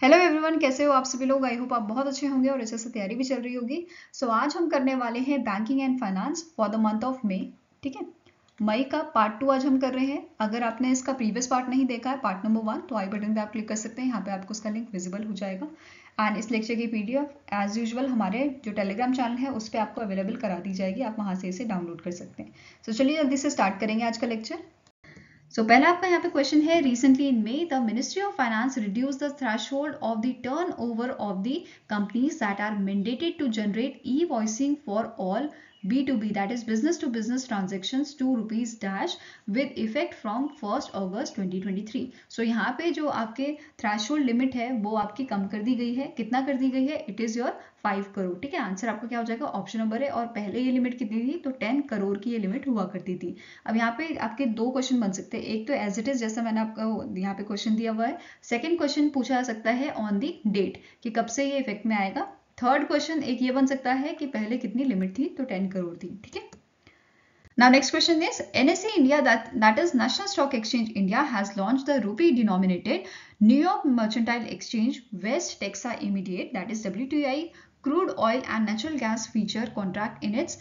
Hello everyone, कैसे हो आप सभी लोग। आई होप आप बहुत अच्छे होंगे और अच्छे से तैयारी भी चल रही होगी। आज हम करने वाले हैं banking and finance for the month of May. ठीक है, मई का पार्ट 2 आज हम कर रहे हैं। अगर आपने इसका प्रीवियस पार्ट नहीं देखा है, पार्ट नंबर 1, तो आई बटन पे आप क्लिक कर सकते हैं। यहाँ पे आपको उसका लिंक विजिबल हो जाएगा। एंड इस लेक्चर की पीडीएफ एज यूजुअल हमारे जो टेलीग्राम चैनल है उस पर आपको अवेलेबल करा दी जाएगी। आप वहाँ से इसे डाउनलोड कर सकते हैं। चलिए जल्दी से स्टार्ट करेंगे आज का लेक्चर। पहला आपका यहाँ पे क्वेश्चन है, recently in May the ministry of finance reduce the threshold of the turnover of the companies that are mandated to generate e invoicing for all B2B, that is business to business transactions to rupees dash with effect from 1st August 2023. यहाँ पे जो आपके threshold limit है वो आपकी कम कर दी गई है। कितना कर दी गई है? It is your 5 crore. ठीक है, आंसर आपका क्या हो जाएगा? ऑप्शन नंबर है। और पहले ये लिमिट कितनी थी? तो 10 करोड़ की ये लिमिट हुआ करती थी। अब यहाँ पे आपके दो क्वेश्चन बन सकते हैं। एक तो एज इट इज जैसा मैंने आपको यहाँ पे क्वेश्चन दिया हुआ है। सेकंड क्वेश्चन पूछा जा सकता है ऑन दी डेट, कि कब से ये इफेक्ट में आएगा। थर्ड क्वेश्चन एक ये बन सकता है कि पहले कितनी लिमिट थी, तो 10 करोड़ थी। ठीक है, now next question is NSE India, that is National Stock Exchange India, has launched the rupee denominated New York Mercantile Exchange West Texas Immediate, that is WTI, crude oil and natural gas future contract in its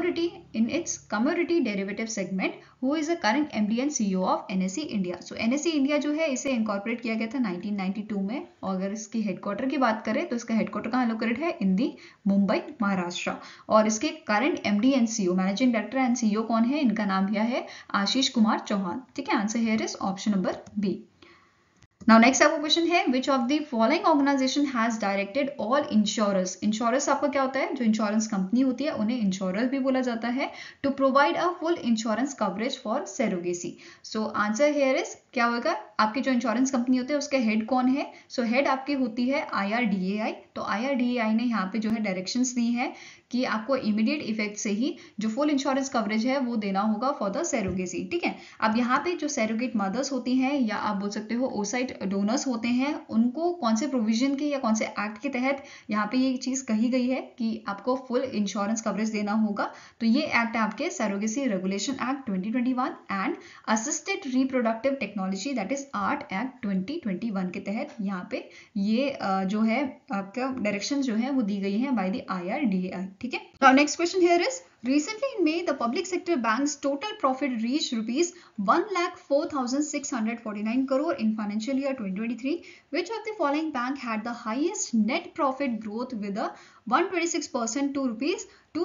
commodity derivative segment. Who is the current MD and CEO of NSE India? So NSE India जो है इसे incorporate किया गया था 1992 में। और अगर इसकी हेडक्वार्टर की बात करें तो इसका हेडक्वार्टर कहाँ लोकेटेड है? In the Mumbai, Maharashtra. और इसके current MD and CEO, managing director and CEO कौन है? इनका नाम यह है आशीष कुमार चौहान। ठीक है, answer here is option number B. Now next आपका क्वेश्चन है, which of the following organization has directed all insurers? Insurance आपका क्या होता है? जो इंश्योरेंस कंपनी होती है उन्हें इंश्योरर भी बोला जाता है। To provide a full insurance coverage for surrogacy. Answer here is क्या होगा? आपकी जो इंश्योरेंस कंपनी होती है उसके हेड कौन है? हेड आपकी होती है IRDAI। तो IRDAI ने यहाँ पे जो है डायरेक्शंस दी है कि आपको इमीडिएट इफेक्ट से ही जो फुल इंश्योरेंस कवरेज है वो देना होगा फॉर द सेरोगेसी। ठीक है, अब यहाँ पे जो सेरोगेट मदर्स होती हैं या आप बोल सकते हो ओसाइट डोनर्स होते हैं, उनको कौन से प्रोविजन के या कौन से एक्ट के तहत यहाँ पे ये चीज कही गई है कि आपको फुल इंश्योरेंस कवरेज देना होगा? तो ये एक्ट है आपके surrogacy regulation act 2021 and assisted reproductive technology, that is ART act 2021 के तहत यहाँ पे ये जो है आपका डायरेक्शन जो है वो दी गई है बाय द IRDAI। ठीक है, now next question here is, recently in May the public sector bank's total profit reached rupees 1,04,649 crore in financial year 2023. Which of the following bank had the highest net profit growth with a 126% to rupees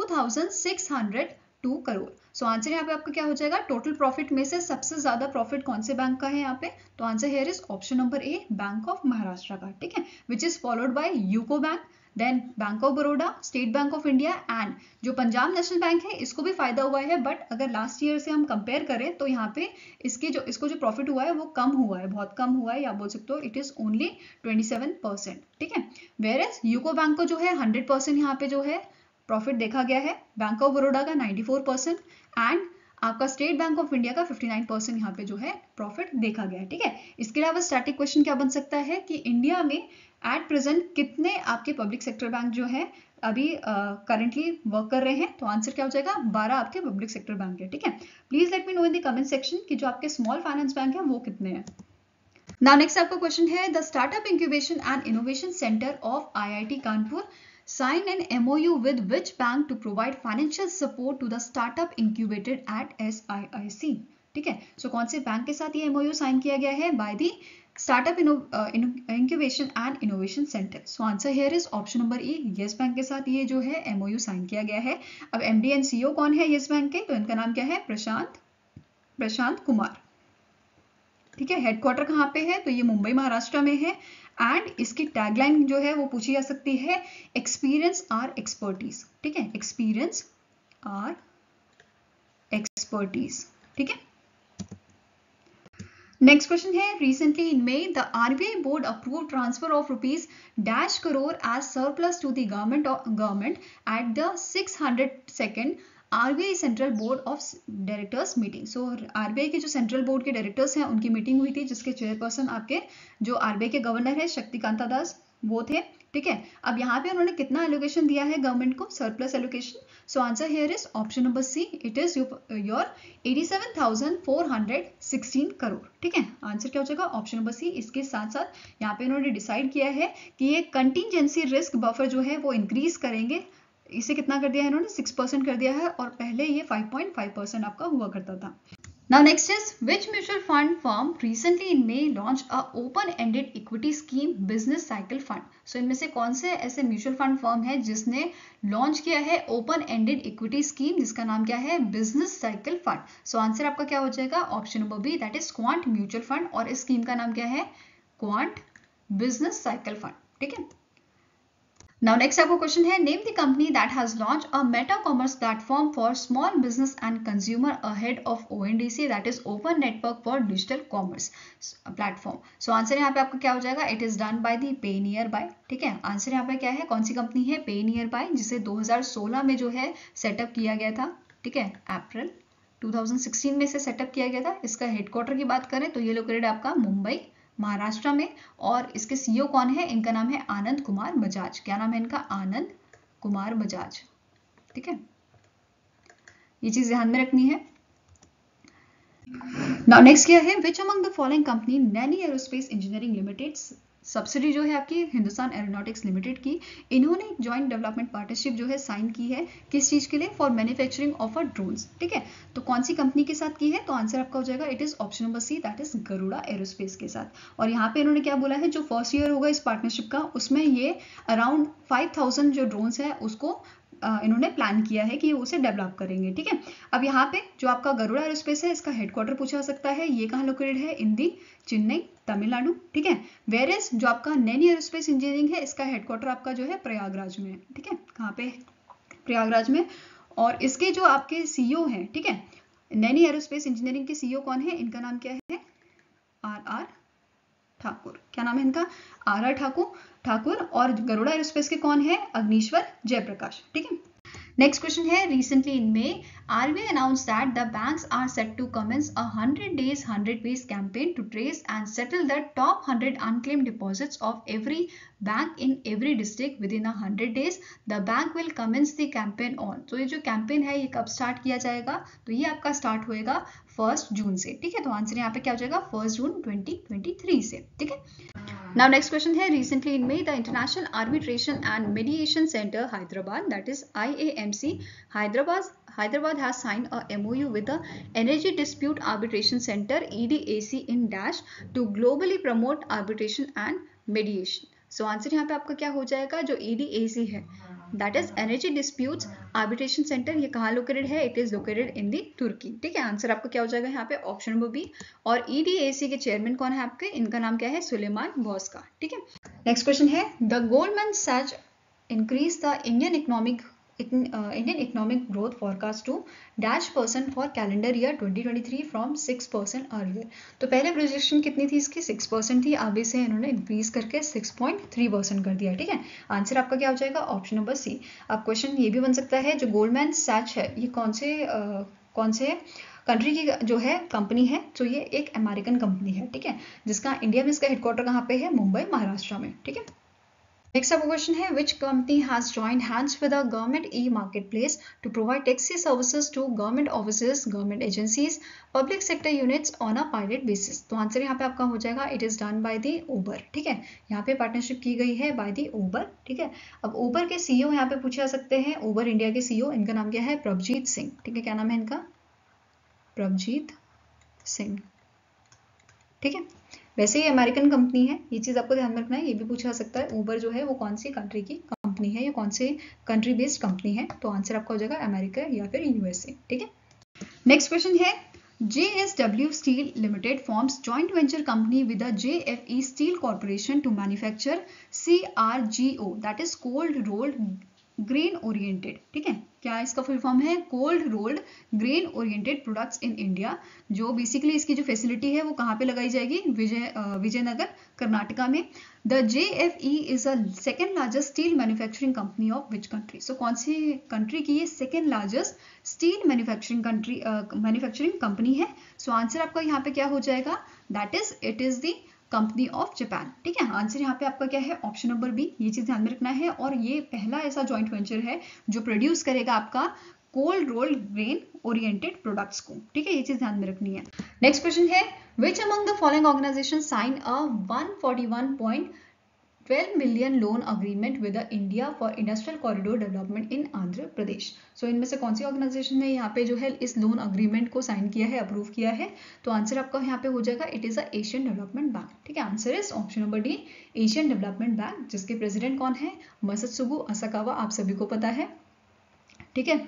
2,602 crore? Answer यहाँ पे आपका क्या हो जाएगा? Total profit में से सबसे ज्यादा प्रॉफिट कौन से बैंक का है यहाँ पे? तो answer here is option number A, bank of Maharashtra का। ठीक है, which is followed by UCO bank, then bank of Baroda, state bank of India and जो पंजाब नेशनल बैंक है इसको भी फायदा हुआ है। बट अगर लास्ट ईयर से हम कंपेयर करें तो यहाँ पे इसको जो प्रॉफिट हुआ है वो कम हुआ है, बहुत कम हुआ है, या बोल सकते हो इट इज ओनली 27%। ठीक है, वेयर एज यूको बैंक को जो है 100% यहाँ पे जो है प्रॉफिट देखा गया है, बैंक ऑफ बड़ौदा का 94% एंड आपका स्टेट बैंक ऑफ इंडिया का 59% यहाँ पे जो है प्रॉफिट देखा गया है। ठीक है, इसके अलावा स्टैटिक क्वेश्चन क्या बन सकता है कि इंडिया में एट प्रेजेंट कितने आपके पब्लिक सेक्टर बैंक जो है अभी करंटली वर्क कर रहे हैं? तो आंसर क्या हो जाएगा? 12 आपके पब्लिक सेक्टर बैंक है। ठीक है, please let me know in the comment section कि जो आपके स्मॉल फाइनेंस बैंक है वो कितने हैं। नाउ नेक्स्ट आपका क्वेश्चन है, the startup incubation and innovation centre of IIT Kanpur sign an MOU with which bank to provide financial support to the startup incubated at SIIC? ठीक है, कौन से बैंक के साथ ये MOU साइन किया गया है? By the startup incubation and innovation centre. Answer here is option number A, yes bank के साथ ये जो है MOU साइन किया गया है। अब MD एंड CEO कौन है येस बैंक के? तो इनका नाम क्या है? प्रशांत कुमार। ठीक है, हेडक्वार्टर कहाँ पे है? तो ये मुंबई, महाराष्ट्र में है। एंड इसकी टैगलाइन जो है वो पूछी जा सकती है, एक्सपीरियंस आर एक्सपर्टीज। ठीक है, एक्सपीरियंस आर एक्सपर्टीज। ठीक है, नेक्स्ट क्वेश्चन है, recently in May the RBI board approve transfer of rupees dash crore as surplus to the government at the 602nd RBI central board of directors meeting. RBI के जो central board के directors हैं उनकी meeting हुई थी, जिसके chairperson आपके जो RBI के गवर्नर है शक्तिकांता दास, वो थे, ठीक है। अब यहाँ पे उन्होंने कितना एलोकेशन दिया है गवर्नमेंट को, surplus allocation. So answer here is option number C, it is your 87,416 crore, ठीक है। आंसर क्या हो जाएगा, ऑप्शन नंबर सी। इसके साथ साथ यहाँ पे उन्होंने डिसाइड किया है कि ये कंटिजेंसी रिस्क बफर जो है वो इंक्रीज करेंगे। इसे कितना कर दिया है इन्होंने, 6% कर दिया है, और पहले ये 5.5% आपका हुआ करता था। Now next is, which mutual fund firm recently in May launched a open-ended equity scheme business cycle fund? So इनमें से कौन से ऐसे म्यूचुअल फंड फर्म है जिसने लॉन्च किया है ओपन एंडेड इक्विटी स्कीम, जिसका नाम क्या है, business cycle fund. So answer आपका क्या हो जाएगा, option number B, that is quant mutual fund, और इस स्कीम का नाम क्या है, क्वांट बिजनेस साइकिल फंड, ठीक है। Now next आपको क्वेश्चन है, name the company that has launch a meta commerce platform for small business and consumer ahead of ONDC, that is open network for digital commerce platform. So answer यहाँ पे आपका क्या हो जाएगा, it is done by the PayNearby, ठीक है। Answer यहाँ पे क्या है, कौन सी कंपनी है, पेनियर बाय, जिसे 2016 में जो है सेटअप किया गया था, ठीक है। अप्रैल 2016 में से सेटअप किया गया था। इसका हेडक्वार्टर की बात करें तो ये लोकेटेड आपका मुंबई महाराष्ट्र में, और इसके सीईओ कौन है, इनका नाम है आनंद कुमार बजाज। क्या नाम है इनका, आनंद कुमार बजाज, ठीक है। ये चीज ध्यान में रखनी है। नाउ नेक्स्ट क्या है, which among the following company Naini aerospace engineering limited, subsidy जो है आपकी हिंदुस्तान एरोनॉटिक्स लिमिटेड की, इन्होंने एक जॉइंट डेवलपमेंट पार्टनरशिप जो है साइन की है, किस चीज के लिए, for manufacturing of a drones, ठीक है। तो कौन सी कंपनी के साथ की है, तो आंसर आपका हो जाएगा, it is option number C, that is Garuda aerospace के साथ। और यहाँ पे इन्होंने क्या बोला है, जो फर्स्ट ईयर होगा इस पार्टनरशिप का, उसमें ये अराउंड 5,000 जो ड्रोन्स है उसको इन्होंने प्लान किया है कि उसे डेवलप करेंगे, ठीक है। अब यहाँ पे जो आपका गरुड़ा एरोस्पेस है, इसका हेडक्वार्टर पूछा सकता है, ये कहाँ लोकेटेड है, इन दी चेन्नई तमिलनाडु, ठीक है। वेयर इज जो आपका नैनी एरोस्पेस इंजीनियरिंग है, इसका हेडक्वार्टर आपका जो है प्रयागराज में है, ठीक है। कहाँ पे, प्रयागराज में। और इसके जो आपके सीईओ हैं, ठीक है, नैनी एरोस्पेस इंजीनियरिंग के सीईओ कौन है, इनका नाम क्या है, RR ठाकुर। क्या नाम है इनका, RR ठाकुर। और गरुड़ा एरोस्पेस के कौन है, अग्निश्वर जयप्रकाश, ठीक है। नेक्स्ट क्वेश्चन है, recently in May RBI announced that the banks are set to commence a 100 days 100 ways campaign to trace and settle the top 100 unclaimed deposits of every bank in every district within 100 days. The bank will commence the campaign on. तो ये जो campaign है ये कब start किया जाएगा, तो ये आपका स्टार्ट होएगा 1 जून से, ठीक है। तो आंसर यहाँ पे क्या हो जाएगा, 1 जून 2023 से, ठीक है। Now next question है, recently in May the International Arbitration and Mediation Center Hyderabad, that is IAMC Hyderabad has signed a MOU with the Energy Dispute Arbitration Center EDAC in Dash to globally promote arbitration and mediation. So answer यहाँ पे आपका क्या हो जाएगा, जो EDAC है, that इज energy disputes arbitration centre, ये कहाँ लोकेटेड है, it is located in the Turkey, ठीक है। आंसर आपका क्या हो जाएगा यहाँ पे, ऑप्शन नंबर बी। और EDAC के चेयरमैन कौन है आपके, इनका नाम क्या है, सुलेमान बॉस्का, ठीक है। नेक्स्ट क्वेश्चन है, the Goldman Sachs increase the Indian economic growth forecast to -% for calendar year 2023 from 6% earlier. तो पहले प्रोजेक्शन कितनी थी इसकी, 6% थी, अब इसे इन्होंने इंक्रीज करके 6.3% कर दिया, ठीक है। आंसर आपका क्या हो जाएगा, ऑप्शन नंबर सी। अब क्वेश्चन ये भी बन सकता है, जो गोल्डमैन सैच है ये कौन से कंट्री की जो है कंपनी है, तो ये एक अमेरिकन कंपनी है, ठीक है, जिसका इंडिया में इसका हेडक्वार्टर कहाँ पे है, मुंबई महाराष्ट्र में, ठीक है। नेक्स्ट आपका क्वेश्चन है, which company has joined hands with a government e-marketplace to provide taxi services to government offices, government agencies, public sector units on a pilot basis. तो आंसर यहाँ पे आपका हो जाएगा, it is done by the Uber, ठीक है। यहाँ पे पार्टनरशिप की गई है by the Uber, ठीक है। अब Uber के CEO यहाँ पे पूछे जा सकते हैं, Uber इंडिया के CEO, इनका नाम क्या है, प्रभजीत सिंह, ठीक है। क्या नाम है इनका, प्रभजीत सिंह, ठीक है। वैसे ही अमेरिकन कंपनी है, ये चीज आपको ध्यान में रखना है, ये भी पूछा जा सकता है, ऊबर जो है वो कौन सी कंट्री की कंपनी है या कौन से कंट्री बेस्ड कंपनी है, तो आंसर आपका हो जाएगा अमेरिका या फिर USA, ठीक है। नेक्स्ट क्वेश्चन है, JSW Steel Limited forms joint venture company with the JFE Steel Corporation to manufacture CRGO, that is cold rolled grain oriented, ठीक है। क्या इसका फुल फॉर्म है, cold rolled grain oriented products in India. जो basically इसकी जो facility है वो कहाँ पे लगाई जाएगी, विजयनगर कर्नाटका में। The JFE is a second largest steel manufacturing company of which country. So कौन सी कंट्री की ये second largest steel manufacturing company है। सो आंसर आपका यहाँ पे क्या हो जाएगा, that is it is the company of Japan. ठीक है, आंसर यहाँ पे आपका क्या है, ऑप्शन नंबर बी। ये चीज ध्यान में रखना है, और ये पहला ऐसा जॉइंट वेंचर है जो प्रोड्यूस करेगा आपका cold rolled grain oriented products को। ठीक है, ये चीज ध्यान में रखनी है। नेक्स्ट क्वेश्चन है, which among the following organisation sign a 141.12 million loan agreement with India for industrial corridor development in Andhra Pradesh. So इनमें से कौन सी ऑर्गेनाइजेशन ने यहाँ पे जो है इस लोन अग्रीमेंट को साइन किया है, अप्रूव किया है? तो आंसर आपका यहाँ पे हो जाएगा, it is a Asian development bank. ठीक है, answer is option number D, Asian development bank, जिसके प्रेसिडेंट कौन है, मसत्सुगु असाकावा, आप सभी को पता है। ठीक है,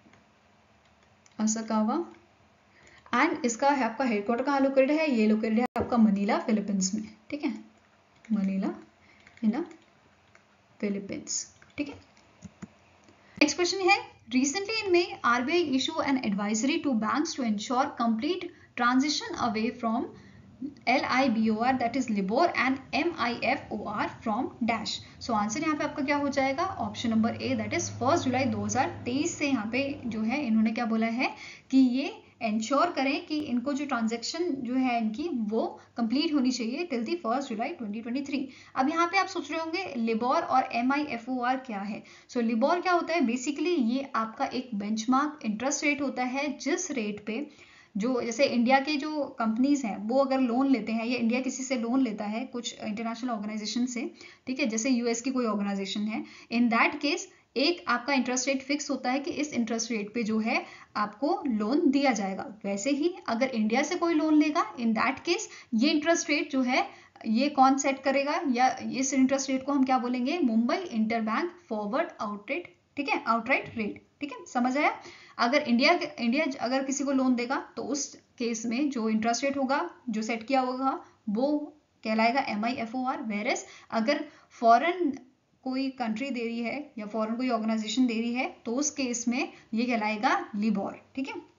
असाकावा, एंड इसका है आपका हेडक्वार्टर कहाँ लोकेटेड है, ये लोकेटेड है आपका मनीला, फिलीपींस में। ठीक है, मनीला इन फिलीपींस। ठीक है, नेक्स्ट क्वेश्चन है, recently in May RBI issue an advisory to banks to ensure complete transition away from LIBOR that is LIBOR and MIFOR from dash। So answer यहाँ पे आपका क्या हो जाएगा, option number A, that is 1 जुलाई 2023 से यहाँ पे जो है इन्होंने क्या बोला है कि ये इंश्योर करें कि इनको जो ट्रांजैक्शन जो है इनकी वो कंप्लीट होनी चाहिए टिल दी 1 जुलाई 2023। अब यहाँ पे आप सोच रहे होंगे लिबोर और MIFOR क्या है। सो लिबोर क्या होता है, बेसिकली ये आपका एक बेंचमार्क इंटरेस्ट रेट होता है, जिस रेट पे जो जैसे इंडिया के जो कंपनीज हैं वो अगर लोन लेते हैं या इंडिया किसी से लोन लेता है कुछ इंटरनेशनल ऑर्गेनाइजेशन से, ठीक है, जैसे यूएस की कोई ऑर्गेनाइजेशन है, इन दैट केस एक आपका इंटरेस्ट रेट फिक्स होता है कि इस इंटरेस्ट रेट पे जो है आपको लोन दिया जाएगा। वैसे ही अगर इंडिया से कोई लोन लेगा, इन दैट केस ये इंटरेस्ट रेट जो है ये कौन सेट करेगा, या इस इंटरेस्ट रेट को हम क्या बोलेंगे, मुंबई इंटरबैंक फॉरवर्ड आउटरेट। ठीक है, आउटराइट रेट। ठीक है, समझ आया। अगर इंडिया अगर किसी को लोन देगा तो उस केस में जो इंटरेस्ट रेट होगा जो सेट किया होगा वो कहलाएगा MIFOR। वेरस अगर फॉरेन कोई कंट्री दे रही है या फॉरेन कोई ऑर्गेनाइजेशन दे रही है तो उस केस में ये कहलाएगा लिबोर। ठीक है,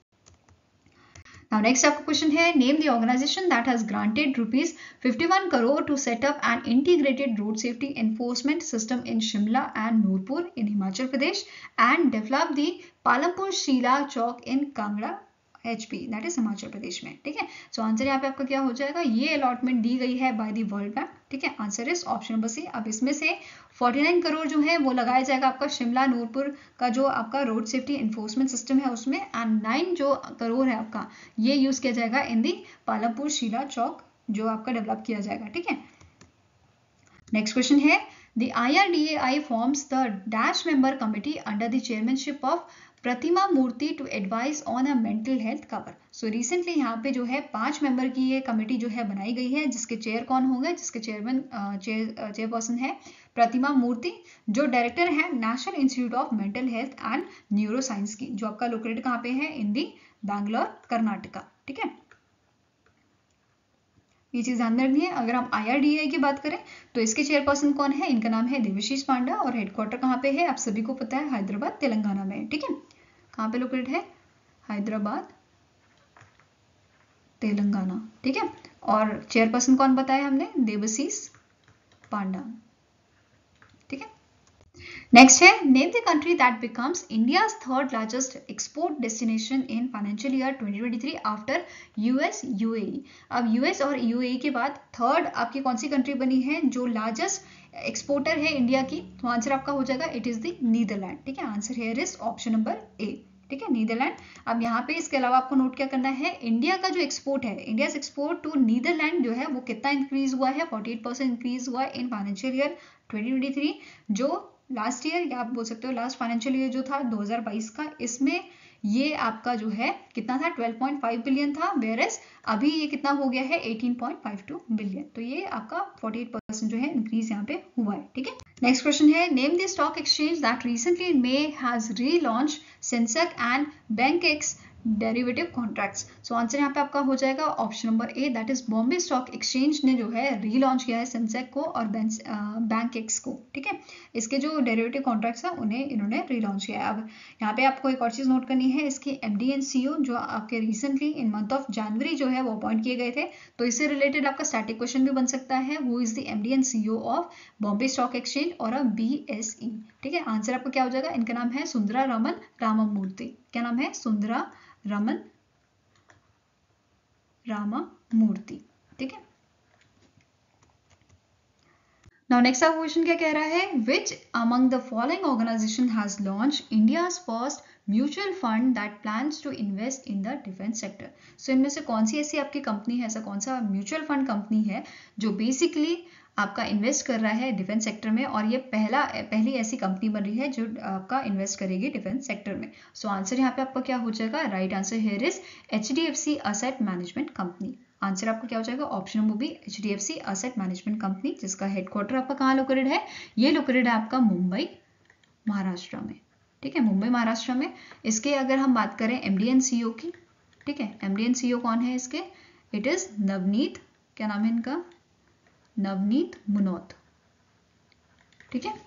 Now next आपका क्वेश्चन है, name the organisation that has granted rupees 51 crore to set up an integrated road safety enforcement system in Shimla and Nurpur in Himachal Pradesh and develop the Palampur Sheela Chowk in Kangra HP, that is Himachal Pradesh में। ठीक है, सो आंसर यहाँ पे आपका क्या हो जाएगा, ये अलॉटमेंट दी गई है बाय द वर्ल्ड बैंक। ठीक है, answer is option number C. अब इसमें से 49 करोड़ जो है वो लगाया जाएगा आपका शिमला नूरपुर का जो आपका रोड सेफ्टी एनफोर्समेंट सिस्टम है उसमें, एंड 9 जो करोड़ है आपका ये यूज किया जाएगा इन दी पालमपुर शीला चौक जो आपका डेवलप किया जाएगा। ठीक है, नेक्स्ट क्वेश्चन है, the IRDAI forms the dash member committee under the chairmanship of Pratima Murthy to advise on a mental health cover. So recently यहाँ पे जो है 5 मेंबर की ये कमेटी जो है बनाई गई है, जिसके चेयर कौन होंगे, जिसके चेयरपर्सन है प्रतिमा मूर्ति, जो डायरेक्टर है national institute of mental health and neuro science की, जो आपका लोकेटेड कहाँ पे है, इन दी बैंगलोर कर्नाटका। ठीक है, ये चीज ध्यान रखनी है। अगर हम IRDAI की बात करें तो इसके चेयरपर्सन कौन है, इनका नाम है देवाशीष पांडा, और हेडक्वार्टर कहाँ पे है, आप सभी को पता है, हैदराबाद तेलंगाना में। ठीक है, कहाँ पे लोकेटेड है, हैदराबाद तेलंगाना। ठीक है, और चेयरपर्सन कौन बताया हमने, देवाशीष पांडा। ठीक है, नेक्स्ट है, name the country that becomes India's third largest export destination in financial year 2023 after US UAE। अब US और UAE के बाद थर्ड आपकी कौन सी कंट्री बनी है जो लार्जेस्ट एक्सपोर्टर है इंडिया की, तो आंसर आपका हो जाएगा, इट इज द नीदरलैंड। ठीक है, answer here is option number A. ठीक है, नीदरलैंड। अब यहाँ पे इसके अलावा आपको नोट क्या करना है, इंडिया का जो एक्सपोर्ट है, इंडिया एक्सपोर्ट टू नीदरलैंड जो है वो कितना इंक्रीज हुआ है, 48% इंक्रीज हुआ है इन फाइनेंशियल ईयर 2023, जो लास्ट ईयर या आप बोल सकते हो लास्ट फाइनेंशियल ईयर जो था 2022 का, इसमें ये आपका जो है कितना था, 12.5 बिलियन था, वेरस अभी ये कितना हो गया है, 18.52 बिलियन। तो ये आपका 48% जो है इंक्रीज यहाँ पे हुआ है। ठीक है, नेक्स्ट क्वेश्चन है, name the stock exchange that recently in May has relaunch Sensex and Bankex derivative contracts. So answer यहाँ पे आपका हो जाएगा option number A, that is Bombay stock exchange ने जो है रीलॉन्च किया है सेंसेक को और बैंकेक्स को। ठीक है, इसके जो डेरिवेटिव कॉन्ट्रैक्ट्स हैं उन्हें इन्होंने रीलॉन्च किया है। अब यहाँ पे आपको एक और चीज नोट करनी है, इसकी MD एंड CEO जो आपके recently in month of January जो है वो अपॉइंट किए गए थे, तो इससे रिलेटेड आपका स्टैटिक क्वेश्चन भी बन सकता है, who is the MD and CEO of Bombay stock exchange और अ BSE। ठीक है, आंसर आपका क्या हो जाएगा, इनका नाम है सुंदरा रमन राममूर्ति। क्या नाम है, सुंदरा रमन रामामूर्ति। ठीक है, नाउ नेक्स्ट आपका क्वेश्चन क्या कह रहा है, which among the following organisation has launch India's first mutual fund that plans to invest in the defence sector. So इनमें से कौन सी ऐसी आपकी कंपनी है, ऐसा कौन सा म्यूचुअल फंड कंपनी है जो बेसिकली आपका इन्वेस्ट कर रहा है डिफेंस सेक्टर में, और ये पहली ऐसी कंपनी बन रही है जो आपका इन्वेस्ट करेगी डिफेंस सेक्टर में। सो आंसर यहाँ पे आपका क्या हो जाएगा, right answer here is HDFC asset management company. Answer आपका क्या हो जाएगा, option number B HDFC asset management company, जिसका हेडक्वार्टर आपका कहाँ लोकेटेड है, ये लोकेटेड है आपका मुंबई महाराष्ट्र में। ठीक है, मुंबई महाराष्ट्र में। इसके अगर हम बात करें MD एंड CEO की, ठीक है, MD एंड CEO कौन है इसके, इट इज नवनीत, क्या नाम है इनका, नवनीत मुनोत। ठीक है,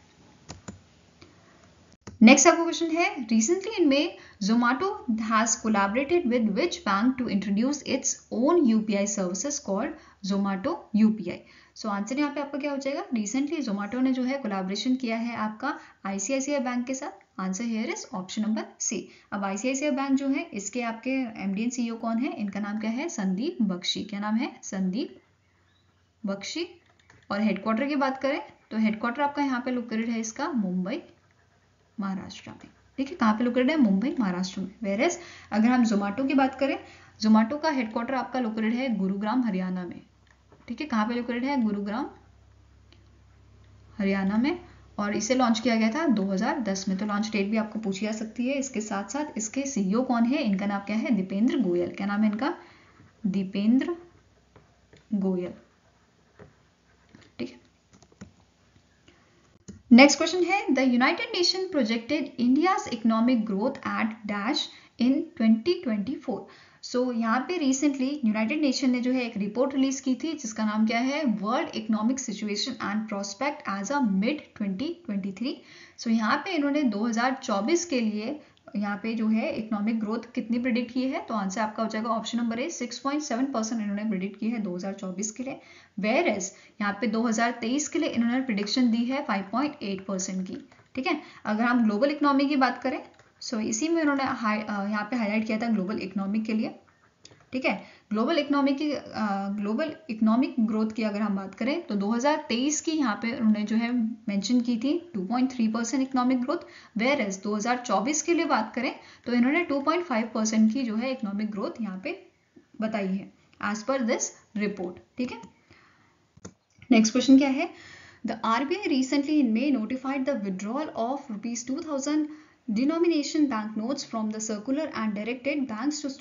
नेक्स्ट आपका क्वेश्चन है, recently in May Zomato has collaborated with which bank to introduce its own UPI services called Zomato UPI। So answer यहाँ पे आपका क्या हो जाएगा, रिसेंटली जोमेटो ने जो है कोलैबोरेशन किया है आपका ICICI बैंक के साथ। Answer here is option number C. अब ICICI बैंक जो है इसके आपके MD एंड CEO कौन है, इनका नाम क्या है, संदीप बख्शी। क्या नाम है, संदीप बख्शी। और हेडक्वार्टर की बात करें तो हेडक्वार्टर आपका यहाँ पे लोकेटेड है इसका मुंबई महाराष्ट्र में। ठीक है, कहाँ पे लोकेटेड है, मुंबई महाराष्ट्र में। वेयरएज अगर हम जोमेटो की बात करें, जोमेटो का हेडक्वार्टर आपका लोकेटेड है गुरुग्राम हरियाणा में। ठीक है, कहाँ पे लोकेटेड है, गुरुग्राम हरियाणा में। और इसे लॉन्च किया गया था 2010 में। तो लॉन्च डेट भी आपको पूछी जा सकती है। इसके साथ साथ इसके CEO कौन है, इनका नाम क्या है, दीपेंद्र गोयल। क्या नाम है इनका, दीपेंद्र गोयल। ठीक है, नेक्स्ट क्वेश्चन है, the United Nation projected India's economic growth at dash in 2024। So यहाँ पे रिसेंटली यूनाइटेड नेशन ने जो है एक रिपोर्ट रिलीज की थी जिसका नाम क्या है, world economic situation and prospect as a mid 2023। So यहाँ पे इन्होंने 2024 के लिए यहाँ पे जो है इकोनॉमिक ग्रोथ कितनी प्रिडिक्ट की है, तो आंसर आपका हो जाएगा ऑप्शन नंबर ए 6.7% इन्होंने प्रिडिक्ट की है 2024 के लिए। वेयर एज यहाँ पे 2023 के लिए इन्होंने प्रिडिक्शन दी है 5.8% की। ठीक है, अगर हम ग्लोबल इकोनॉमी की बात करें, सो इसी में उन्होंने यहाँ पे हाईलाइट किया था ग्लोबल इकोनॉमिक के लिए। ठीक है, ग्लोबल इकोनॉमिक ग्रोथ की अगर हम बात करें तो 2023 की यहाँ पे उन्होंने जो है मेंशन की थी 2.3% इकोनॉमिक ग्रोथ। वेयर एज 2024 के लिए बात करें तो इन्होंने 2.5% की जो है इकोनॉमिक ग्रोथ यहाँ पे बताई है एज पर दिस रिपोर्ट। ठीक है, नेक्स्ट क्वेश्चन क्या है, the RBI recently in May notified the withdrawal of ₹2000 denomination banknotes from the circular and directed banks to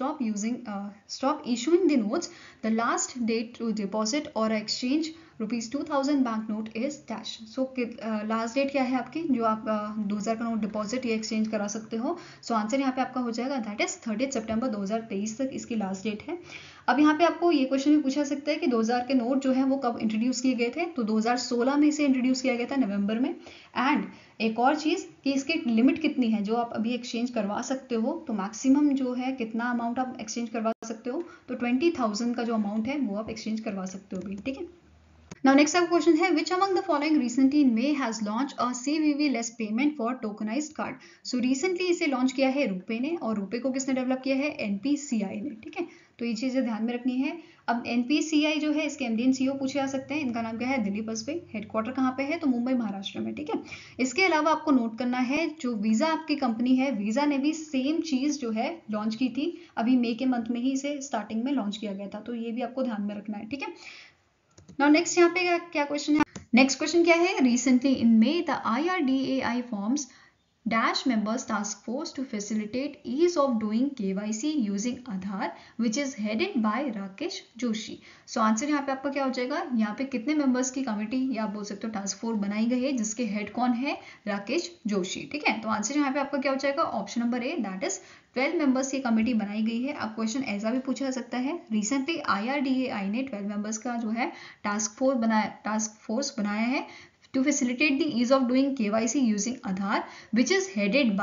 stop issuing the notes. The last date to deposit or exchange ₹2000 banknote is dash। So last date क्या है आपकी, जो आप 2000 का note deposit या exchange करा सकते हो। सो आंसर यहाँ पे आपका हो जाएगा दैट इज 30 सितंबर 2023 तक इसकी लास्ट डेट है। अब यहाँ पे आपको ये क्वेश्चन भी पूछा सकता है कि 2000 के नोट जो है वो कब इंट्रोड्यूस किए गए थे, तो 2016 में इसे इंट्रोड्यूस किया गया था नवंबर में। एंड एक और चीज कि इसकी लिमिट कितनी है जो आप अभी एक्सचेंज करवा सकते हो, तो मैक्सिमम जो है कितना अमाउंट आप एक्सचेंज करवा सकते हो, तो 20,000 का जो अमाउंट है वो आप एक्सचेंज करवा सकते हो अभी। ठीक है, Now next up question है, which among the following recently in May has launched a CVV less payment for tokenized card। So recently इसे लॉन्च किया है रूपे ने, और रूपे को किसने डेवलप किया है, NPCI ने। ठीक है, तो ये चीजें ध्यान में रखनी है। अब NPCI जो है इसके MD एंड CEO पूछे जा सकते हैं। इनका नाम क्या है, दिलीप बसवे। हेडक्वार्टर कहाँ पे है, तो मुंबई महाराष्ट्र में। ठीक है, इसके अलावा आपको नोट करना है जो वीजा आपकी कंपनी है, वीजा ने भी सेम चीज जो है लॉन्च की थी अभी मई के मंथ में ही, इसे स्टार्टिंग में लॉन्च किया गया था, तो ये भी आपको ध्यान में रखना है। ठीक है, नाउ नेक्स्ट यहाँ पे क्या क्वेश्चन है, नेक्स्ट क्वेश्चन क्या है, recently in May the IRDAI forms Dash members task force to facilitate ease of doing KYC using Aadhaar, which is headed by Rakesh Joshi। So answer यहाँ पे आपका क्या हो जाएगा, यहाँ पे कितने मेंबर्स की कमेटी या आप बोल सकते हो टास्क फोर्स बनाई गई है जिसके हेड कौन है, राकेश जोशी। ठीक है, तो आंसर यहाँ पे आपका क्या हो जाएगा, option number A that is 12 members की कमेटी बनाई गई है। अब क्वेश्चन ऐसा भी पूछा जा सकता है, रिसेंटली IRDAI ने 12 मेंबर्स का जो है टास्क फोर्स बनाया है to facilitate the ease of doing KYC using Aadhaar, which is headed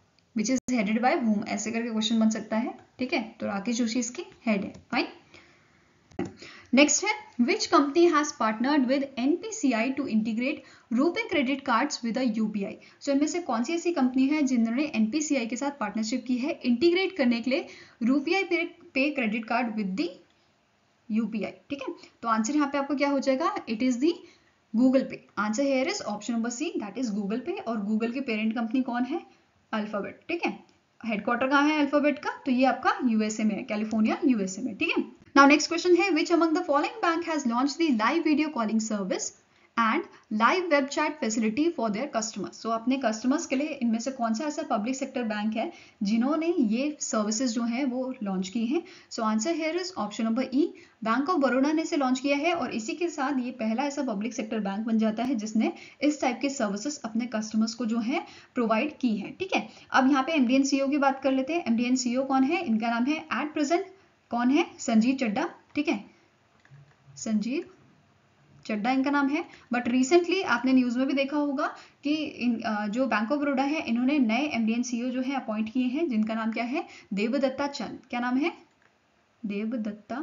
by whom, ऐसे करके क्वेश्चन बन सकता है। ठीक है, तो राकेश जोशी इसके हेड है। फाइन, नेक्स्ट है, which company has partnered with NPCI to integrate RuPay credit cards with UPI। So इनमें से कौन सी ऐसी कंपनी है जिन्होंने NPCI के साथ पार्टनरशिप की है इंटीग्रेट करने के लिए रुपीआई पे credit card with the UPI। ठीक है, तो आंसर यहाँ पे आपको क्या हो जाएगा, it is the Google Pay. Answer here is option number C, that is Google Pay. और गूगल की पेरेंट कंपनी कौन है? अल्फाबेट। ठीक है, हेडक्वार्टर कहाँ है अल्फाबेट का? तो ये आपका यूएसए में है, कैलिफोर्निया यूएसए में। ठीक है, नाउ नेक्स्ट क्वेश्चन है, which among the following bank has launched the live video calling service and live web chat facility for their customers. So अपने कस्टमर्स के लिए इनमें से कौन सा ऐसा पब्लिक सेक्टर बैंक है जिन्होंने ये सर्विसेज जो है वो लॉन्च की हैं? So answer here is option number E, bank of Baroda ने इसे लॉन्च किया है और इसी के साथ ये पहला ऐसा पब्लिक सेक्टर बैंक बन जाता है जिसने इस टाइप के सर्विसेज अपने कस्टमर्स को जो है प्रोवाइड की है। ठीक है, अब यहाँ पे एमडी एंड सीईओ की बात कर लेते हैं। एमडी एंड सीईओ कौन है? इनका नाम है एट प्रेजेंट कौन है? संजीव चड्ढा। ठीक है, संजीव चड्ढा इनका नाम है। बट रिसेंटली आपने न्यूज में भी देखा होगा कि जो बैंक ऑफ बड़ौदा है इन्होंने नए एमडी एंड सीईओ जो है अपॉइंट किए हैं, जिनका नाम क्या है? देवदत्ता चंद। क्या नाम है? देवदत्ता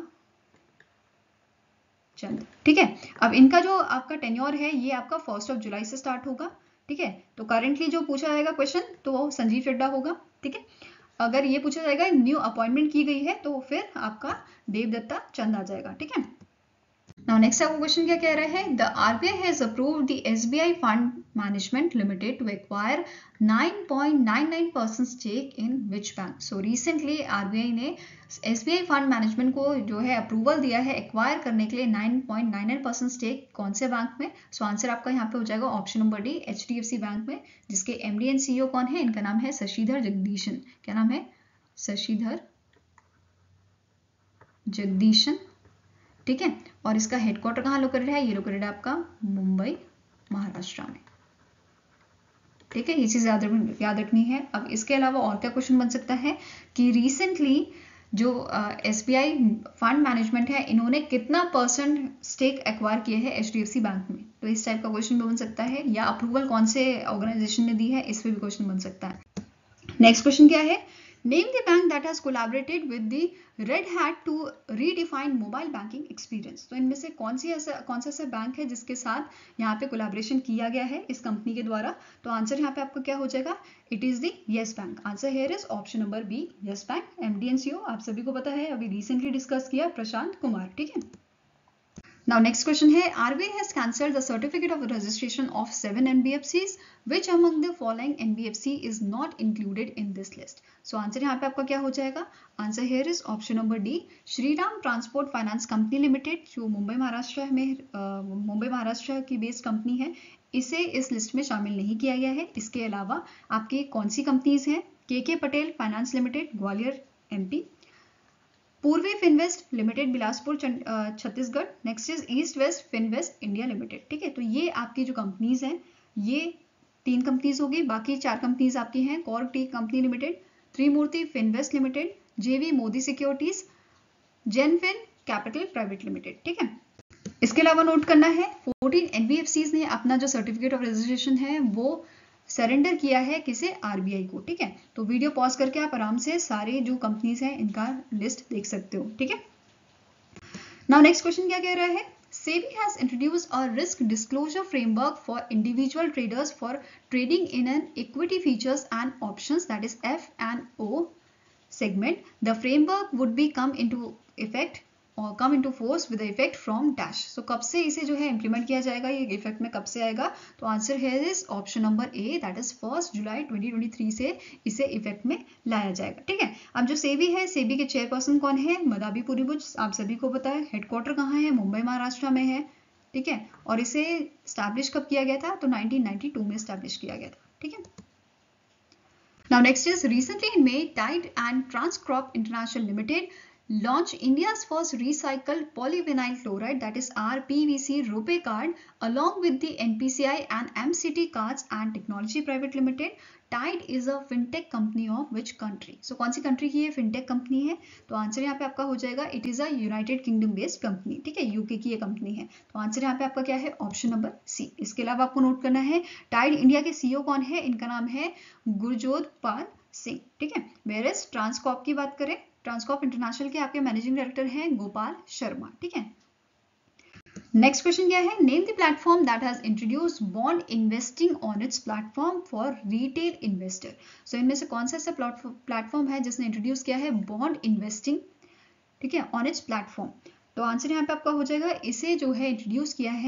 चंद। ठीक है, अब इनका जो आपका टेन्योर है ये आपका 1 जुलाई से स्टार्ट होगा। ठीक है, तो करेंटली जो पूछा जाएगा क्वेश्चन तो वो संजीव चड्ढा होगा। ठीक है, अगर ये पूछा जाएगा न्यू अपॉइंटमेंट की गई है तो फिर आपका देवदत्ता चंद आ जाएगा। ठीक है, Now next आपको क्वेश्चन क्या कह रहा है? The RBI has approved the SBI Fund Management Limited to acquire 9.99% stake in which bank? So recently RBI ने SBI Fund Management को जो है अप्रूवल दिया है एक्वायर करने के लिए 9.99% स्टेक कौन से बैंक में? सो आंसर आपका यहाँ पे हो जाएगा option number D, HDFC bank में, जिसके एमडी एंड सीईओ कौन है? इनका नाम है शशिधर जगदीशन। क्या नाम है? शशिधर जगदीशन। ठीक है, और इसका हेडक्वार्टर कहाँ लोकेटेड है? ये लोकेटेड है आपका मुंबई महाराष्ट्र में। ठीक है, ये चीज याद रखनी है। अब इसके अलावा और क्या क्वेश्चन बन सकता है कि रिसेंटली जो एसबीआई फंड मैनेजमेंट है इन्होंने कितना परसेंट स्टेक एक्वायर किया है एचडीएफसी बैंक में? तो इस टाइप का क्वेश्चन भी बन सकता है, या अप्रूवल कौन से ऑर्गेनाइजेशन ने दी है, इस पे भी क्वेश्चन बन सकता है। नेक्स्ट क्वेश्चन क्या है? Name the bank that has collaborated with the Red Hat to redefine mobile banking experience. तो इनमें से कौन सा ऐसा बैंक है जिसके साथ यहाँ पे कोलैबोरेशन किया गया है इस कंपनी के द्वारा? तो आंसर यहाँ पे आपका क्या हो जाएगा? It is the Yes bank. Answer here is option number B, Yes bank. MD and CEO आप सभी को पता है, अभी रिसेंटली डिस्कस किया, प्रशांत कुमार। ठीक है, Now next question है, RBI has cancelled the certificate of registration of 7 NBFCs. Which among the following NBFC is not included in this list? So answer यहाँ पे आपका क्या हो जाएगा? Answer here is option number D, Shriram transport finance company limited, जो मुंबई महाराष्ट्र की based company है, इसे इस लिस्ट में शामिल नहीं किया गया है। इसके अलावा आपकी कौन सी कंपनीज हैं? K Patel finance limited Gwalior MP, Purvi Finvest limited Bilaspur Chhattisgarh, next is east west Finvest India limited. ठीक है, तो ये आपकी जो कंपनीज हैं ये 3 कंपनीज होगी। बाकी 4 कंपनीज आपकी हैं cork tea company limited, Trimurti Finvest limited, JV Modi securities, जेनफिन कैपिटल प्राइवेट लिमिटेड। ठीक है, इसके अलावा नोट करना है 14 एनबीएफसीज ने अपना जो सर्टिफिकेट ऑफ रजिस्ट्रेशन है वो सरेंडर किया है किसे? आरबीआई को। ठीक है, तो वीडियो पॉज करके आप आराम से सारे जो कंपनीज हैं इनका लिस्ट देख सकते हो। ठीक है, नाउ नेक्स्ट क्वेश्चन क्या कह रहा है? SEBI has introduced a risk disclosure framework for individual traders for trading in an equity features and options, that is F&O segment. The framework would be come into force with the effect from dash. So कब से इसे जो है implement किया जाएगा, ये effect में कब से आएगा? तो आंसर है is option number A, that is 1 जुलाई 2023 से इसे इफेक्ट में लाया जाएगा। ठीक है, अब जो सेबी है, सेबी के चेयरपर्सन कौन है? मदाबी पुरीबुज, आप सभी को पता है। हेडक्वार्टर कहाँ है? मुंबई महाराष्ट्र में है। ठीक है, और इसे स्टैब्लिश कब किया गया था? तो 1992 में स्टैब्लिश किया गया था। ठीक है, Now next is, recently in May, Tide and Transcorp International Limited launched India's first recycled polyvinyl chloride, that is RPVC rupee card, along with the NPCI and MCT cards and Technology Private Limited. Tide is a fintech company of which country? So कौन सी country की ये fintech company है? तो answer यहाँ पे आपका हो जाएगा it is a United Kingdom based company. ठीक है, यूके की ये कंपनी है। तो आंसर यहाँ पे आपका क्या है? Option number C. इसके अलावा आपको नोट करना है टाइड इंडिया के सीईओ कौन है? इनका नाम है गुरजोत पाल सिंह। ठीक है, वेयरएज ट्रांसकॉर्प की बात करें, ट्रांसकॉर्प इंटरनेशनल के आपके मैनेजिंग डायरेक्टर हैं गोपाल शर्मा। ठीक है, नेक्स्ट क्वेश्चन क्या है? Name the platform that has introduced bond investing on its platform for retail investor. So इनमें से कौन सा ऐसा प्लेटफॉर्म है जिसने इंट्रोड्यूस किया है बॉन्ड इन्वेस्टिंग, ठीक है, ऑन इट्स प्लेटफॉर्म? तो आंसर यहाँ पे आपका हो जाएगा, इसे जो है इंट्रोड्यूस किया है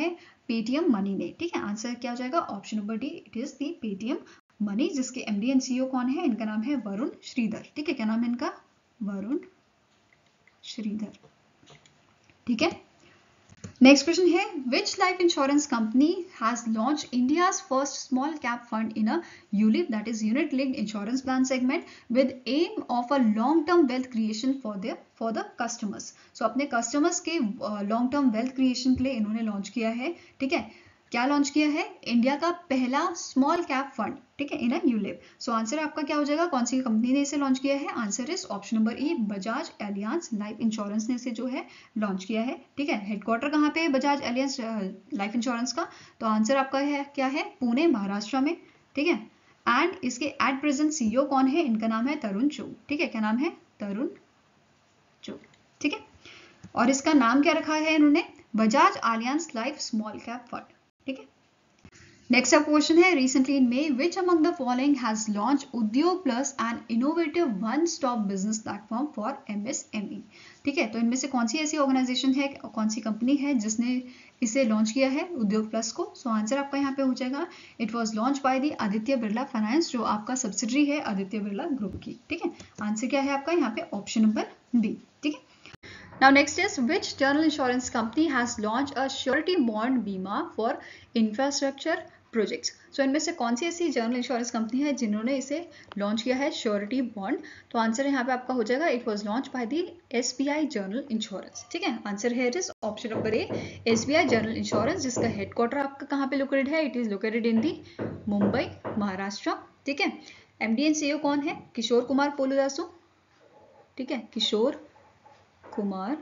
पेटीएम मनी ने, ठीक है। आंसर क्या हो जाएगा? Option number D, it is the Paytm money, जिसके एमडी एंड सीईओ कौन है? इनका नाम है वरुण श्रीधर, ठीक है। क्या नाम है इनका? वरुण श्रीधर, ठीक है। नेक्स्ट क्वेश्चन है, which life insurance company has launch India's first small cap fund in a ULIP, that is unit linked insurance plan segment with aim of a long term wealth creation for the customers. So अपने customers के long term wealth creation के लिए इन्होंने launch किया है, ठीक है। क्या लॉन्च किया है? इंडिया का पहला स्मॉल कैप फंड, ठीक है, इन अ यूलिप। सो आंसर आपका क्या हो जाएगा? कौन सी कंपनी ने इसे लॉन्च किया है? Answer is option number E, Bajaj Allianz life insurance ने इसे जो है लॉन्च किया है, ठीक है। हेडक्वार्टर कहाँ पे है बजाज एलियांज लाइफ इंश्योरेंस का? तो आंसर आपका है क्या है? पुणे, महाराष्ट्र में, ठीक है। एंड इसके एट प्रेजेंट सीईओ कौन है? इनका नाम है तरुण चुग, ठीक है। क्या नाम है? तरुण चुग, ठीक है। और इसका नाम क्या रखा है इन्होंने? Bajaj Allianz life small cap fund, ठीक है। नेक्स्ट अब क्वेश्चन है, recently in May which among the following has launch Udyog plus an innovative one stop business platform for MSME, ठीक है। तो इनमें से कौन सी ऐसी ऑर्गेनाइजेशन है, कौन सी कंपनी है जिसने इसे लॉन्च किया है उद्योग प्लस को? सो आंसर आपका यहाँ पे हो जाएगा, it was launch by the Aditya Birla finance, जो आपका सब्सिडरी है आदित्य बिरला ग्रुप की, ठीक है। आंसर क्या है आपका यहाँ पे? ऑप्शन नंबर बी, ठीक है। Now next is, which general insurance company has launched a surety bond बीमा for infrastructure projects? So इनमें से कौन सी ऐसी जनरल इंश्योरेंस कंपनी है जिन्होंने इसे लॉन्च किया है श्योरिटी बॉन्ड? तो आंसर यहाँ पे आपका हो जाएगा, it was launch by the SBI general insurance, ठीक है। आंसर है it is option number A, SBI general insurance, जिसका हेडक्वार्टर आपका कहाँ पे लोकेटेड है? It is located in the Mumbai, Maharashtra, ठीक है। एमडी एंड सीईओ कौन है? किशोर कुमार पोलुदासु, ठीक है, किशोर कुमार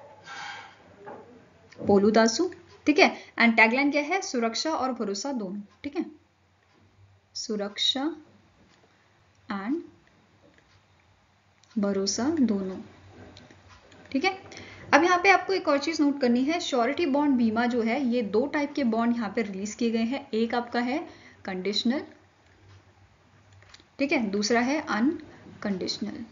पोलुदासु, ठीक है। एंड टैगलाइन क्या है? सुरक्षा और भरोसा दोनों, ठीक है। सुरक्षा एंड भरोसा दोनों, ठीक है। अब यहाँ पे आपको एक और चीज नोट करनी है, श्योरिटी बॉन्ड बीमा जो है, ये दो टाइप के बॉन्ड यहाँ पे रिलीज किए गए हैं। एक आपका है कंडीशनल, ठीक है, दूसरा है अनकंडीशनल।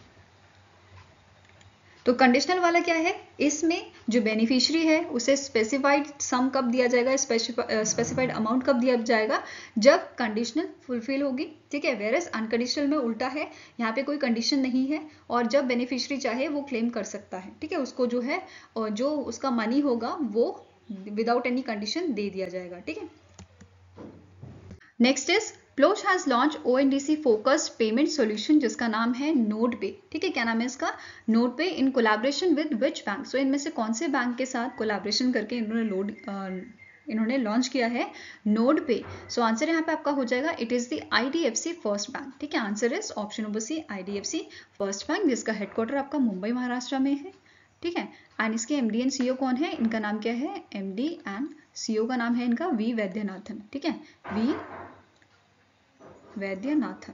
तो कंडीशनल वाला क्या है? इसमें जो बेनिफिशियरी है उसे स्पेसिफाइड सम कब दिया जाएगा, स्पेसिफाइड अमाउंट कब दिया जाएगा? जब कंडीशनल फुलफिल होगी, ठीक है। वेयरएज अनकंडीशनल में उल्टा है, यहाँ पे कोई कंडीशन नहीं है और जब बेनिफिशियरी चाहे वो क्लेम कर सकता है, ठीक है। उसको जो है और जो उसका मनी होगा वो विदाउट एनी कंडीशन दे दिया जाएगा, ठीक है। नेक्स्ट इज, प्लोच has launch ONDC focused payment solution, जिसका नाम है नोड पे, ठीक है। क्या नाम है इसका? Node pay, in collaboration with which bank? So इनमें से कौन से बैंक के साथ कोलैबोरेशन करके इन्होंने लॉन्च किया है नोड पे? सो आंसर यहाँ पे आपका हो जाएगा, it is the IDFC first bank, ठीक है। Answer is option number C, IDFC first bank, जिसका हेडक्वार्टर आपका मुंबई, महाराष्ट्र में है, ठीक है। एंड इसके एमडी एंड सीईओ कौन है? इनका नाम क्या है? एमडी एंड सीईओ का नाम है इनका वी वैद्यनाथन, ठीक है, वी वैद्यनाथन।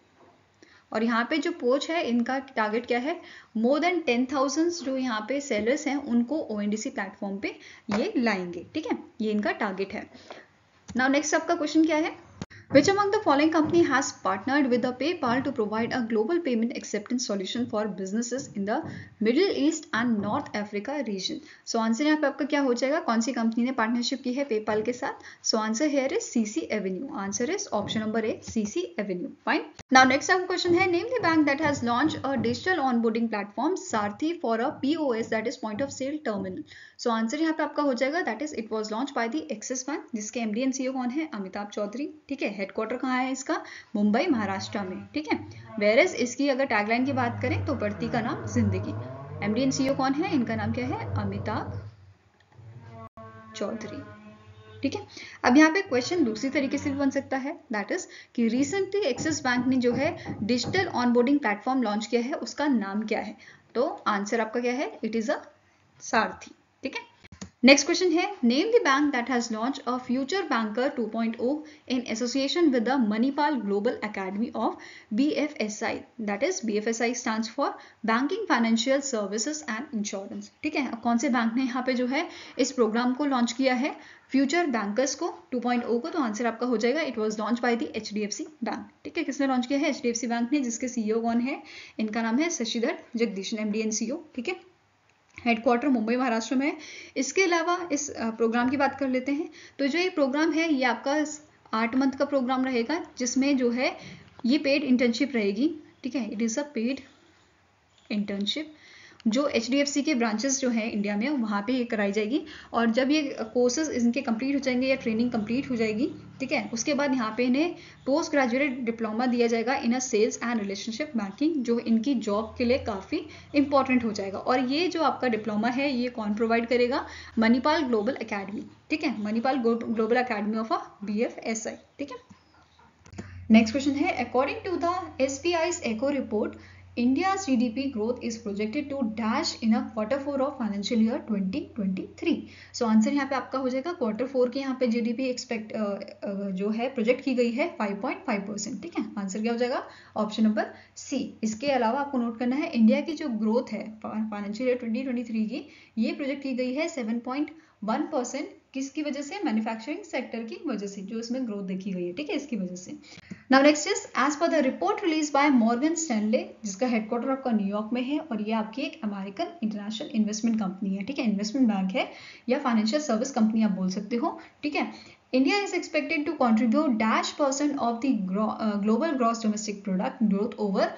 और यहाँ पे जो पोच है इनका टारगेट क्या है? मोर देन 10,000 जो यहाँ पे सेलर्स हैं उनको ओएनडीसी प्लेटफॉर्म पे ये लाएंगे, ठीक है। ये इनका टारगेट है। नाउ नेक्स्ट आपका क्वेश्चन क्या है? Which among the following company has partnered with the PayPal to provide a global payment acceptance solution for businesses in the Middle East and North Africa region? So answer यहाँ पे आपका क्या हो जाएगा? कौन सी कंपनी ने पार्टनरशिप की है पेपाल के साथ? So answer here is CC Avenue. Answer is option number A, CC Avenue. Fine. Now next आपका क्वेश्चन है, name the bank that has launched a digital onboarding platform Sarthi for a POS, that is point of sale terminal. So answer यहाँ पे आपका हो जाएगा, that is it was launched by the Axis Bank, जिसके MD and CEO कौन है? अमिताभ चौधरी, ठीक है। हेडक्वार्टर कहाँ है इसका? मुंबई, महाराष्ट्र में, ठीक है। वेयरएज इसकी अगर टैगलाइन की बात करें तो बढ़ती का नाम जिंदगी। एमडी एंड सीईओ कौन है? इनका नाम क्या है? अमिताभ चौधरी, ठीक है। अब यहाँ पे क्वेश्चन दूसरी तरीके से भी बन सकता है, दैट इज कि रिसेंटली एक्सिस बैंक ने जो है डिजिटल ऑनबोर्डिंग प्लेटफॉर्म लॉन्च किया है, उसका नाम क्या है? तो आंसर आपका क्या है? इट इज अ सारथी, ठीक है। नेक्स्ट क्वेश्चन है, name the bank that has launch a future banker 2.0 in association with the Manipal global academy of BFSI, that is BFSI stands for banking financial services and insurance, ठीक है। अब कौन से bank ने यहाँ पे जो है इस प्रोग्राम को लॉन्च किया है, फ्यूचर बैंकर्स को 2.0 को? तो आंसर आपका हो जाएगा, it was launch by the HDFC bank, ठीक है। किसने लॉन्च किया है? HDFC बैंक ने, जिसके CEO कौन है? इनका नाम है Shashidhar Jagdishan, MD and CEO, ठीक है। हेडक्वार्टर मुंबई महाराष्ट्र में है। इसके अलावा इस प्रोग्राम की बात कर लेते हैं। तो जो ये प्रोग्राम है ये आपका 8 मंथ का प्रोग्राम रहेगा, जिसमें जो है ये पेड इंटर्नशिप रहेगी, ठीक है। It is a paid internship जो HDFC के ब्रांचेस जो हैं इंडिया में वहाँ पे ये कराई जाएगी। और जब ये कोर्सेज इनके कंप्लीट हो जाएंगे या ट्रेनिंग कंप्लीट हो जाएगी, ठीक है, उसके बाद यहाँ पे इन्हें पोस्ट ग्रेजुएट डिप्लोमा दिया जाएगा in a sales and relationship banking, जो इनकी जॉब के लिए काफ़ी इंपॉर्टेंट हो जाएगा। और ये जो आपका डिप्लोमा है ये कौन प्रोवाइड करेगा? मणिपाल ग्लोबल अकेडमी, ठीक है, Manipal global academy of a BFSI, ठीक है। नेक्स्ट क्वेश्चन है, according to the SBI's ECHO report, India's GDP growth is projected to dash in a Q4 of financial year 2023. So answer यहाँ पे आपका हो जाएगा Q4 की यहाँ पे GDP एक्सपेक्ट जो है प्रोजेक्ट की गई है 5.5%, ठीक है। आंसर क्या हो जाएगा? Option number C. इसके अलावा आपको नोट करना है इंडिया की जो ग्रोथ है फाइनेंशियल ईयर 2023 की, ये प्रोजेक्ट की गई है 7.1%। किसकी वजह से? मैन्युफैक्चरिंग सेक्टर की वजह से, जो इसमें ग्रोथ देखी गई है, ठीक है, इसकी वजह से। Now next is as per the report released by Morgan Stanley, जिसका हेडक्वार्टर आपका न्यूयॉर्क में है, और ये आपकी एक अमेरिकन इंटरनेशनल इन्वेस्टमेंट कंपनी है, ठीक है, इन्वेस्टमेंट बैंक है या फाइनेंशियल सर्विस कंपनी आप बोल सकते हो, ठीक है। India is expected to contribute -% of the global gross domestic product growth over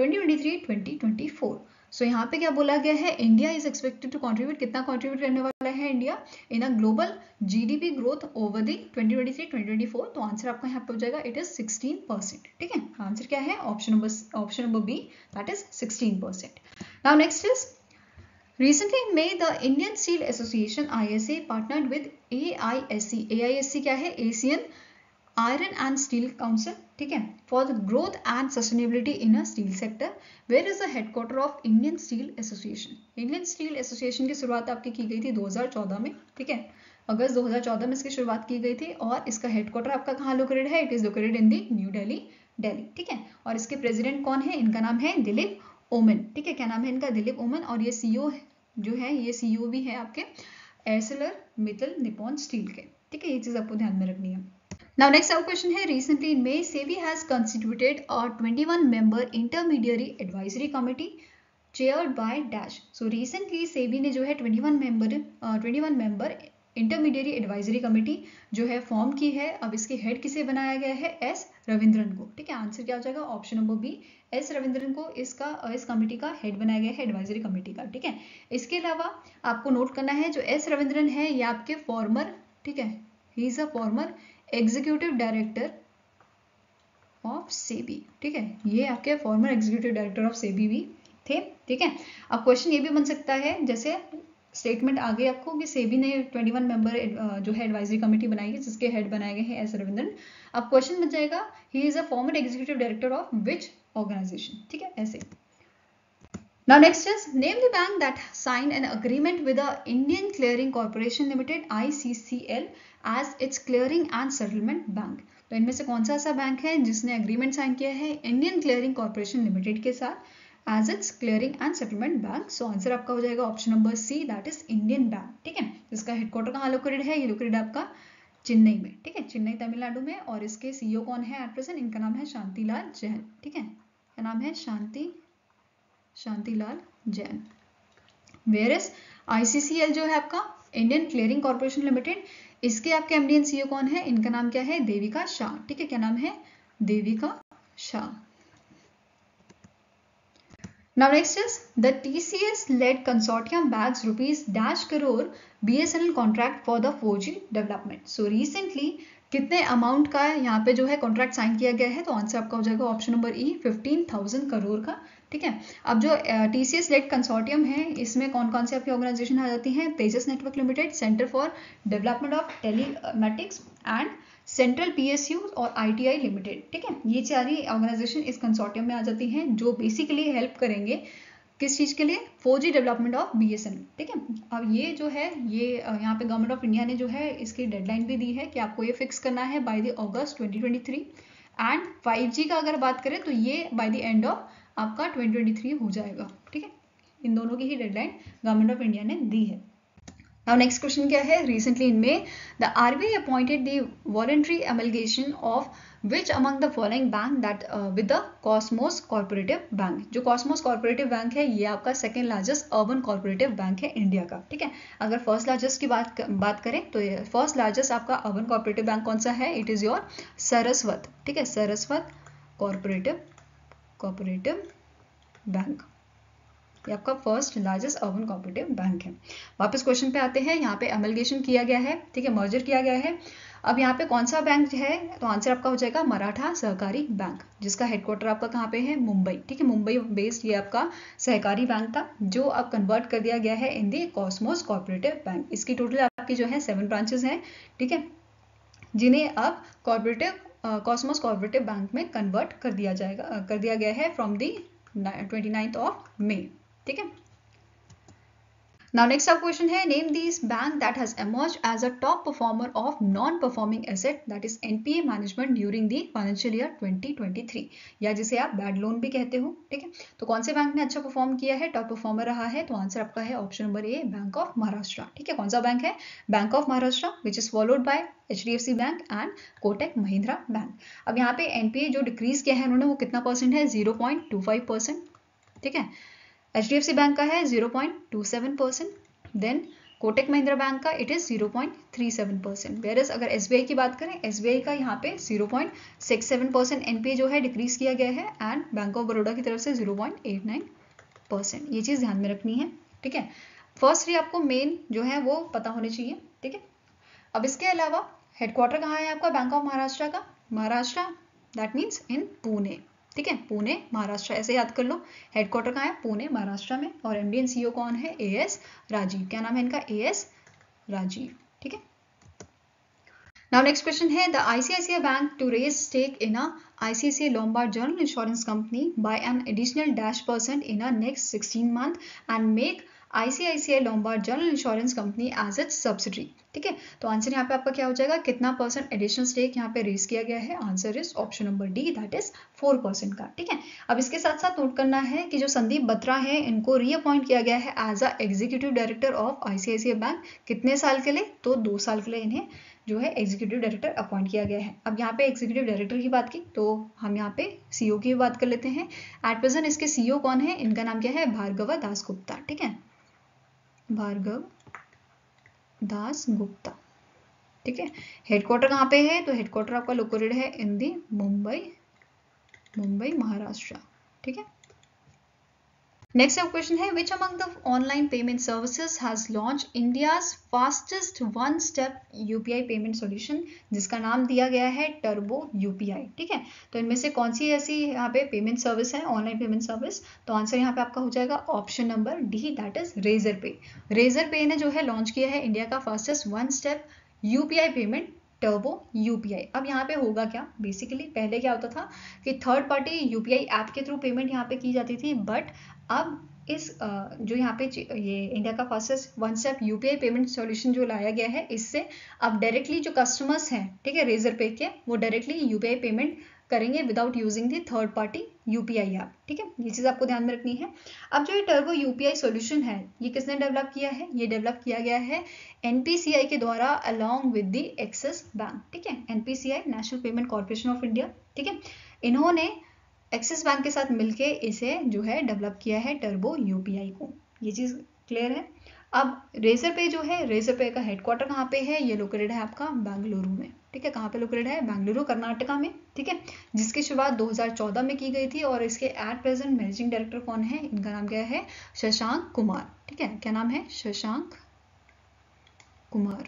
2023-2024। So यहाँ पे क्या बोला गया है? India is expected to contribute, कितना कंट्रीब्यूट करने वाला है India in a global GDP growth over the 2023-2024। तो आंसर आपका यहाँ पे हो जाएगा इट इज 16%, ठीक है। आंसर क्या है? Option number B, that is 16%। Now next is recently in May the Indian Steel Association ISA partnered with AISC। AISC क्या है? Asian iron and steel council, ठीक है, for the growth and sustainability in a steel sector. Where is the headquarter of Indian steel association? Indian steel association की शुरुआत आपकी की गई थी 2014 में, ठीक है, अगस्त 2014 में इसकी शुरुआत की गई थी। और इसका हेडक्वार्टर आपका कहाँ लोकेटेड है? It is located in the new Delhi, ठीक है। और इसके प्रेसिडेंट कौन है? इनका नाम है दिलीप ओमन, ठीक है। क्या नाम है इनका? दिलीप ओमन। और ये CEO जो है, ये CEO भी है आपके एर्सलर मित्तल निप्पॉन स्टील के, ठीक है। ये चीज आपको ध्यान में रखनी है। Now next our question है, recently in May SEBI has constituted a 21-member intermediary advisory committee chaired by dash। So recently SEBI ने जो है 21 member इंटरमीडिएरी एडवाइजरी कमेटी जो है फॉर्म की है। अब इसके हेड किसे बनाया गया है? S रविंद्रन को, ठीक है। आंसर क्या हो जाएगा? Option number B, S Ravindran को इस कमेटी का हेड बनाया गया है, एडवाइजरी कमेटी का, ठीक है। इसके अलावा आपको नोट करना है जो S रविंद्रन है ये आपके फॉर्मर, ठीक है, he is a former executive director of SEBI, ठीक है, ये आपके former executive director of SEBI भी थे, ठीक है। अब क्वेश्चन ये भी बन सकता है, जैसे स्टेटमेंट आ गई आपको कि सेबी ने 21 मेंबर जो है एडवाइजरी कमेटी बनाई है, जिसके हेड बनाए गए हैं S रविंद्रन। अब क्वेश्चन बन जाएगा he is a former executive director of which organization, ठीक है, ऐसे। Now next is name the bank that signed an agreement with the Indian Clearing Corporation Limited ICCL as its clearing and settlement bank। तो इनमें से कौन सा ऐसा bank है जिसने एग्रीमेंट साइन किया है इंडियन क्लियरिंग कॉर्पोरेशन लिमिटेड के साथ as its clearing and settlement bank? So answer आपका हो जाएगा option number C, that is Indian bank, ठीक है। इसका हेडक्वार्टर कहाँ लोकेटेड है? ये लोकेटेड आपका चेन्नई में, ठीक है, चेन्नई तमिलनाडु में। और इसके CEO कौन है एट प्रेजेंट? इनका नाम है शांतिलाल जैन, ठीक है, क्या नाम है? Shantilal Jain. Where is ICCL जो है आपका इंडियन क्लियरिंग कॉर्पोरेशन लिमिटेड, इसके आपके MD एंड CEO कौन है? इनका नाम क्या है? देविका शाह, ठीक है, क्या नाम है? Devika Shah. Now next is the TCS led consortium bags ₹dash crore BSNL contract for the 4G development। So recently कितने अमाउंट का यहाँ पे जो है कॉन्ट्रैक्ट साइन किया गया है? तो आंसर आपका हो जाएगा ऑप्शन नंबर ई, 15,000 करोड़ का, ठीक है। अब जो TCS लेड कंसोर्टियम है इसमें कौन कौन से आपकी ऑर्गेनाइजेशन आ जाती हैं? Tejas network limited, centre for development of telematics and central PSU और ITI लिमिटेड, ठीक है। ये सारी ऑर्गेनाइजेशन इस कंसोर्टियम में आ जाती हैं जो बेसिकली हेल्प करेंगे किस चीज के लिए? 4G डेवलपमेंट ऑफ BSNL, ठीक है। अब ये जो है ये यहाँ पे गवर्नमेंट ऑफ इंडिया ने जो है इसकी डेडलाइन भी दी है कि आपको ये फिक्स करना है by the August 2023। And 5G का अगर बात करें तो ये बाय द एंड ऑफ आपका 2023 हो जाएगा, ठीक है। इन दोनों की ही डेडलाइन गवर्नमेंट ऑफ इंडिया ने दी है। Now next question क्या है? Recently in May, the RBI appointed the voluntary amalgamation of which among the following bank that with the Cosmos Cooperative Bank. जो Cosmos Cooperative Bank है ये आपका second largest urban cooperative bank है India का, ठीक है। अगर फर्स्ट लार्जेस्ट की बात करें तो ये फर्स्ट लार्जेस्ट आपका अर्बन कॉर्पोरेटिव बैंक कौन सा है? इट इज योर सरस्वत, ठीक है, सरस्वत कॉर्पोरेटिव बैंक, ये आपका first largest urban cooperative bank है। वापस क्वेश्चन पे आते हैं। यहाँ पे एमलगेशन किया गया है, ठीक है, मर्जर किया गया है। अब यहाँ पे कौन सा बैंक है? तो आंसर आपका हो जाएगा मराठा सहकारी बैंक, जिसका हेडक्वार्टर आपका कहाँ पे है? मुंबई, ठीक है, मुंबई बेस्ड ये आपका सहकारी बैंक था, जो अब कन्वर्ट कर दिया गया है in the Cosmos cooperative bank. इसकी टोटल आपकी जो है 7 ब्रांचेस हैं, ठीक है, जिन्हें अब कॉस्मोस कॉर्पोरेटिव बैंक में कन्वर्ट कर दिया गया है from the 29th of May, ठीक है। Now next up question है, name these bank that has emerged as a top performer of non-performing asset that is NPA management during the financial year 2023, या जिसे आप बैड लोन भी कहते हो, ठीक है। तो कौन से बैंक ने अच्छा परफॉर्म किया है, टॉप परफॉर्मर रहा है? तो आंसर आपका है option number A, bank of Maharashtra, ठीक है। कौन सा बैंक है? Bank of Maharashtra, which is followed by HDFC bank and Kotak Mahindra bank. अब यहाँ पे NPA जो डिक्रीज किया है उन्होंने, वो कितना परसेंट है? 0.25%, ठीक है। HDFC बैंक का है 0.27%, देन कोटक महिंद्रा बैंक का इट इज 0.37%। वेयरएज अगर SBI की बात करें, SBI का यहाँ पे 0.67% NPA जो है डिक्रीज किया गया है, एंड बैंक ऑफ बड़ौदा की तरफ से 0.89%। ये चीज ध्यान में रखनी है, ठीक है। फर्स्ट 3 आपको मेन जो है वो पता होने चाहिए, ठीक है। अब इसके अलावा हेडक्वार्टर कहाँ है आपका बैंक ऑफ महाराष्ट्र का? Maharashtra, that means in Pune, ठीक है, पुणे महाराष्ट्र, ऐसे याद कर लो। हेडक्वार्टर कहाँ है? पुणे महाराष्ट्र में। और MD एंड CEO कौन है? AS राजीव। क्या नाम है इनका? AS राजीव, ठीक है। Now next question है, the ICICI Bank to raise stake in a ICICI Lombard General Insurance Company by an additional -% in a next 16 month and make ICICI Lombard General Insurance Company as its subsidiary, ठीक है। तो answer यहाँ पे आपका क्या हो जाएगा? कितना परसेंट एडिशनल स्टेक यहाँ पे रेज किया गया है? Answer is option number D, that is 4% का, ठीक है। अब इसके साथ साथ नोट करना है कि जो संदीप बत्रा है, इनको रीअपॉइंट किया गया है as a executive director of ICICI bank. कितने साल के लिए? तो 2 साल के लिए इन्हें जो है एग्जीक्यूटिव डायरेक्टर अपॉइंट किया गया है। अब यहाँ पे एग्जीक्यूटिव डायरेक्टर की बात की तो हम यहाँ पे CEO की बात कर लेते हैं। एट प्रेजेंट इसके CEO कौन है? इनका नाम क्या है? भार्गव दास गुप्ता, ठीक है, भार्गव दास गुप्ता, ठीक है। हेडक्वार्टर कहाँ पे है? तो हेडक्वार्टर आपका लोकेटेड है इन दी मुंबई महाराष्ट्र, ठीक है। नेक्स्ट अब क्वेश्चन है, which among the online payment services has launch India's fastest one step UPI payment solution, जिसका नाम दिया गया है टर्बो UPI, ठीक है। तो इनमें से कौन सी ऐसी यहाँ पे पेमेंट सर्विस है, ऑनलाइन पेमेंट सर्विस? तो आंसर यहाँ पे आपका हो जाएगा option number D, that is Razorpay. Razorpay ने जो है लॉन्च किया है इंडिया का fastest one step UPI payment turbo UPI। अब यहाँ पे होगा क्या? बेसिकली पहले क्या होता था कि थर्ड पार्टी UPI ऐप के थ्रू पेमेंट यहाँ पे की जाती थी, बट अब इस जो यहाँ पे ये इंडिया का fastest one step UPI payment solution जो लाया गया है, इससे अब डायरेक्टली जो कस्टमर्स हैं, ठीक है, रेजर पे के, वो डायरेक्टली UPI पेमेंट करेंगे without using the third party UPI app, ठीक है। ये चीज़ आपको ध्यान में रखनी है। अब जो ये टर्बो UPI सॉल्यूशन है, ये किसने डेवलप किया है? ये डेवलप किया गया है NPCI के द्वारा along with the Axis bank, ठीक है। NPCI national payment corporation of India, ठीक है, इन्होंने एक्सिस बैंक के साथ मिलके इसे जो है डेवलप किया है टर्बो UPI को। ये चीज़ क्लियर है। अब रेजर पे जो है, रेजर पे का हेडक्वार्टर कहाँ पे है? ये लोकेटेड है आपका बेंगलुरु में, ठीक है। कहाँ पे लोकेटेड है? बेंगलुरु कर्नाटका में, ठीक है, जिसकी शुरुआत 2014 में की गई थी। और इसके एट प्रेजेंट मैनेजिंग डायरेक्टर कौन है? इनका नाम क्या है? शशांक कुमार, ठीक है। क्या नाम है? Shashank Kumar.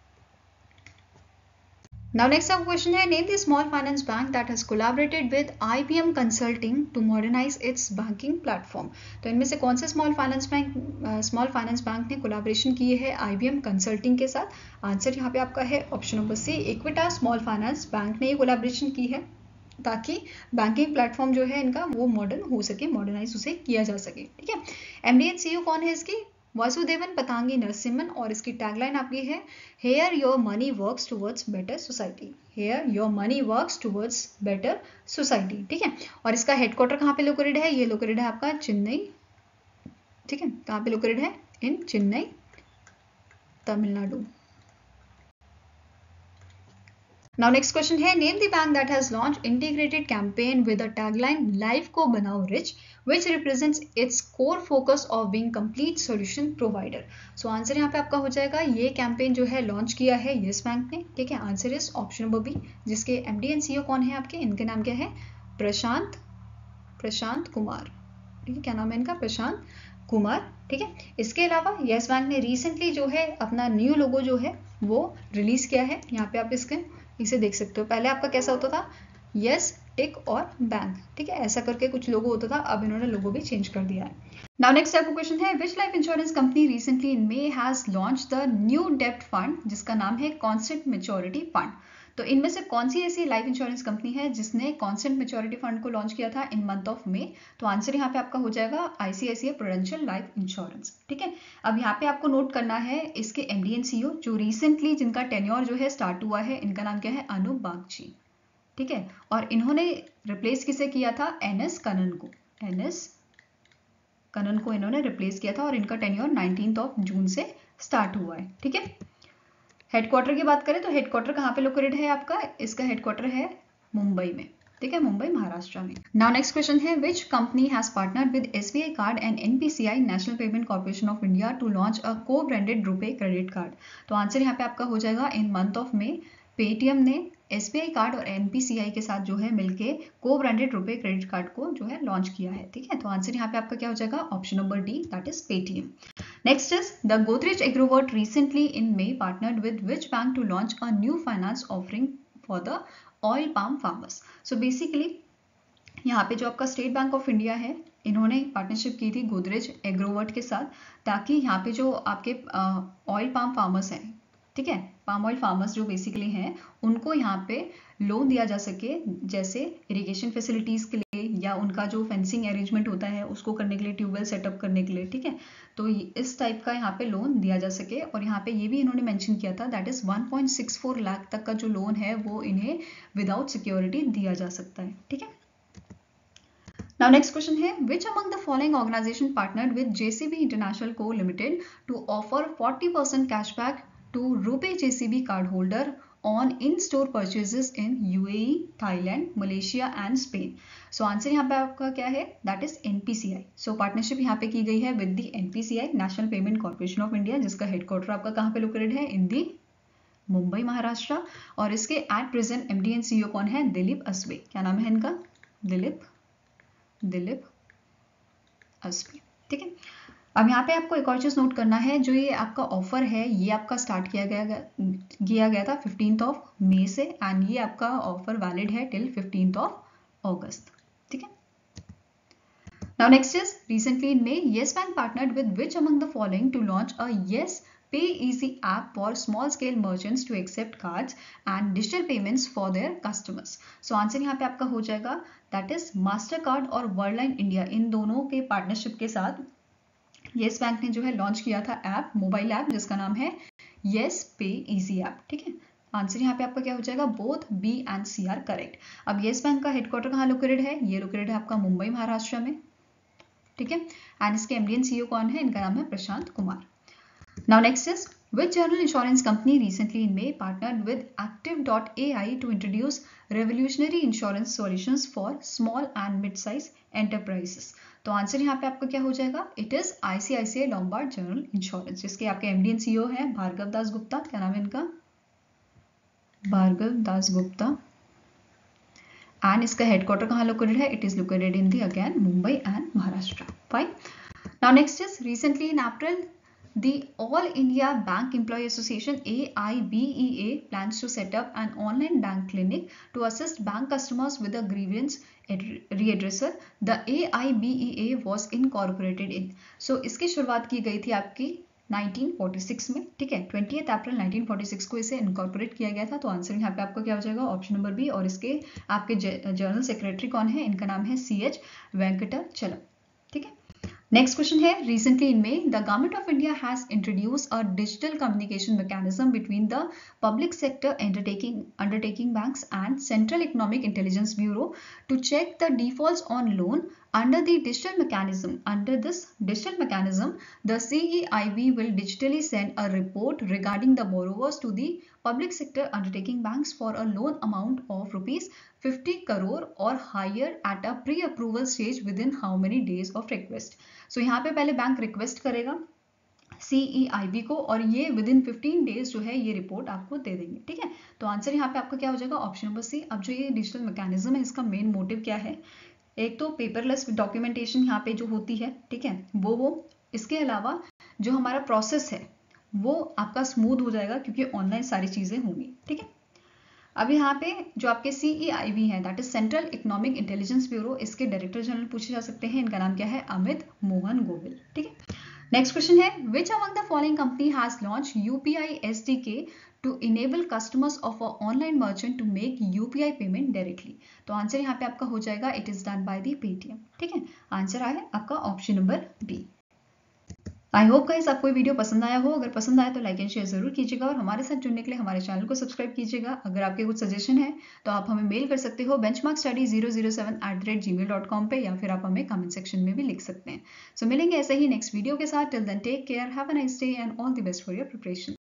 Now next up question है, name the small finance bank that has collaborated with IBM Consulting to modernize its banking platform। तो इनमें से कौन से स्मॉल फाइनेंस बैंक ने कोलैबोरेशन की है IBM कंसल्टिंग के साथ? आंसर यहाँ पे आपका है option number C, Equitas small finance bank ने ये कोलैबोरेशन की है ताकि बैंकिंग प्लेटफॉर्म जो है इनका वो मॉडर्न हो सके, मॉडर्नाइज उसे किया जा सके, ठीक है। MD एंड CEO कौन है इसकी? वासुदेवन पतांगी नरसिम्हन। और इसकी टैगलाइन आपकी है, here your money works towards better society, here your money works towards better society, ठीक है। और इसका हेडक्वार्टर कहाँ पे लोकेटेड है? ये लोकेटेड है आपका चेन्नई, ठीक है। कहाँ पे लोकेटेड है? इन Chennai, Tamil Nadu. Now next question है, name the bank that has launched integrated campaign with a tagline Life को बनाओ rich, which represents its core focus of being complete solution provider. So answer यहाँ पे आपका हो जाएगा, ये कैंपेन जो है लॉन्च किया है येस बैंक ने, ठीक है। Answer is option number B, जिसके MD एंड CEO कौन है आपके, इनका नाम क्या है, प्रशांत कुमार, ठीक है। क्या नाम है इनका, प्रशांत कुमार, ठीक है। इसके अलावा येस बैंक ने रिसेंटली जो है अपना न्यू लोगो जो है वो रिलीज किया है। यहाँ पे आप इसे देख सकते हो। पहले आपका कैसा होता था, यस टिक और बैंक, ठीक है, ऐसा करके कुछ लोगो होता था, अब इन्होंने लोगो भी चेंज कर दिया है। नाउ नेक्स्ट आपका क्वेश्चन है, which life insurance company recently in May has launch the new डेब्ट फंड, जिसका नाम है कॉन्स्टेंट मैच्योरिटी फंड। तो इनमें से कौन सी ऐसी लाइफ इंश्योरेंस कंपनी है जिसने कॉन्स्टेंट मैच्योरिटी फंड को लॉन्च किया था इन मंथ ऑफ मे। तो आंसर यहाँ पे आपका हो जाएगा ICICI प्रूडेंशियल लाइफ इंश्योरेंस, ठीक है। अब यहाँ पे आपको नोट करना है इसके MD एंड CEO जो रिसेंटली जिनका टेन्योर जो है स्टार्ट हुआ है, इनका नाम क्या है, अनूप बागची, ठीक है। और इन्होंने रिप्लेस किसे किया था, NS कनन को इन्होंने रिप्लेस किया था, और इनका टेन्योर 19 जून से स्टार्ट हुआ है, ठीक है। हेडक्वार्टर की बात करें तो हेडक्वार्टर कहाँ पे लोकेटेड है आपका, इसका हेडक्वार्टर है मुंबई में, ठीक है, मुंबई महाराष्ट्र में। नाउ नेक्स्ट क्वेश्चन है, which company has partnered with SBI card and NPCI national payment corporation of India to launch a co branded RuPay credit card. तो आंसर यहाँ पे आपका हो जाएगा, इन मंथ ऑफ में पेटीएम ने SBI कार्ड और NPCI के साथ जो है मिलके को ब्रांडेड रुपे क्रेडिट कार्ड को जो है लॉन्च किया है, ठीक है। तो आंसर यहाँ पे आपका क्या हो जाएगा, option number D, that is Paytm. Next is the Godrej Agrovert recently in May partnered with which bank to launch a new finance offering for the oil palm farmers. So basically यहाँ पे जो आपका state bank of India है, इन्होंने partnership की थी गोदरेज एग्रोवर्ट के साथ, ताकि यहाँ पे जो आपके ऑयल पाम फार्मर्स हैं, ठीक है, पाम ऑयल फार्मर्स जो बेसिकली हैं, उनको यहाँ पे लोन दिया जा सके, जैसे इरिगेशन फैसिलिटीज के लिए या उनका जो फेंसिंग अरेंजमेंट होता है उसको करने के लिए, ट्यूबवेल सेटअप करने के लिए, ठीक है। तो इस टाइप का यहाँ पे लोन दिया जा सके, और यहाँ पे ये भी इन्होंने मेंशन किया था, दैट इज 1.64 लाख तक का जो लोन है वो इन्हें विदाउट सिक्योरिटी दिया जा सकता है, ठीक है। Now next question है, which among the following organization partnered with JCB International Co Limited to offer 40% cashback to Rupee JCB card holder on in-store purchases in UAE, Thailand, Malaysia and Spain. So answer यहाँ पे आपका क्या है, that is NPCI. So partnership यहाँ पे की गई है with the NPCI national payment corporation of India, जिसका हेडक्वार्टर आपका कहाँ पे लोकेटेड है, इन दी मुंबई महाराष्ट्र। और इसके at present MD and CEO कौन है, दिलीप असबे। क्या नाम है इनका, दिलीप असबे, ठीक है। अब यहाँ पे आपको एक और चीज नोट करना है, जो ये आपका ऑफर है ये आपका स्टार्ट किया गया था 15 मई से, एंड ये आपका ऑफर वैलिड है टिल 15 अगस्त, ठीक है। Now next is, recently in May, Yes bank partnered with which among the following to launch a Yes Pay Easy app for small scale merchants to accept cards and digital payments for their customers. So answer यहाँ पे आपका हो जाएगा, that is Mastercard और वर्ल्डलाइन India, इन दोनों के partnership के साथ येस बैंक ने जो है लॉन्च किया था ऐप, मोबाइल ऐप, जिसका नाम है येस पे इजी ऐप, ठीक है। आंसर यहाँ पे आपका क्या हो जाएगा, both B and C are correct. अब येस बैंक का हेडक्वार्टर कहाँ लोकेटेड है, ये लोकेटेड है आपका मुंबई महाराष्ट्र में, ठीक है। एंड इसके MD एंड CEO कौन है, इनका नाम है Prashant Kumar. Now next is, which general insurance company recently in May partnered with Active.ai to introduce revolutionary insurance solutions for small and mid-size enterprises? तो आंसर यहाँ पे आपका क्या हो जाएगा, it is ICICI Lombard General Insurance, जिसके आपके MD and CEO हैं भार्गव दास गुप्ता। क्या नाम है इनका, भार्गव दास गुप्ता। एंड इसका हेडक्वार्टर कहाँ लोकेटेड है, it is located in the again Mumbai and Maharashtra, fine. Now next is, recently in April The All India Bank Employee Association AIBEA plans to set up an online bank clinic to assist bank customers with a grievance readdresser. The AIBEA was incorporated in. So इसकी शुरुआत की गई थी आपकी 1946 में, ठीक है, 20 अप्रैल 1946 को इसे इनकॉर्पोरेट किया गया था। तो आंसर यहाँ पे आपका क्या हो जाएगा, ऑप्शन नंबर बी। और इसके आपके जनरल सेक्रेटरी कौन है, इनका नाम है CH वेंकटाचलम, ठीक है। नेक्स्ट क्वेश्चन है, recently in May the government of India has introduce a digital communication mechanism between the public sector undertaking banks and Central Economic Intelligence Bureau to check the defaults on loan. Under this digital mechanism, the CEIB will digitally send a report regarding the borrowers to the public sector undertaking banks for a loan amount of rupees 50 crore or higher at a pre-approval stage within how many days of request. So यहाँ पे पहले bank request करेगा CEIB को और ये within 15 days जो है ये रिपोर्ट आपको दे देंगे, ठीक है। तो आंसर यहाँ पे आपका क्या हो जाएगा, ऑप्शन नंबर सी। अब जो ये डिजिटल मैकेनिज्म है इसका मेन मोटिव क्या है, एक तो पेपरलेस डॉक्यूमेंटेशन यहाँ पे जो होती है, ठीक है, वो हो, इसके अलावा जो हमारा प्रोसेस है वो आपका स्मूथ हो जाएगा क्योंकि ऑनलाइन सारी चीजें होंगी, ठीक है। अब यहाँ पे जो आपके CEIB है that is central economic intelligence bureau, इसके डायरेक्टर जनरल पूछे जा सकते हैं, इनका नाम क्या है, अमित मोहन गोयल, ठीक है। नेक्स्ट क्वेश्चन है, which among the following company has launch UPI SDK to enable customers of a online merchant to make UPI payment directly. तो आंसर यहाँ पे आपका हो जाएगा, it is done by the Paytm, ठीक है। आंसर आया आपका option number B. I hope guys आपको ये वीडियो पसंद आया हो, अगर पसंद आया तो लाइक एंड शेयर जरूर कीजिएगा और हमारे साथ जुड़ने के लिए हमारे चैनल को सब्सक्राइब कीजिएगा। अगर आपके कुछ सजेशन है तो आप हमें मेल कर सकते हो benchmarkstudy007@gmail.com पे, या फिर आप हमें कमेंट सेक्शन में भी लिख सकते हैं। सो मिलेंगे ऐसे ही नेक्स्ट वीडियो के साथ। Till then take care, have a nice day and all the best for your preparation.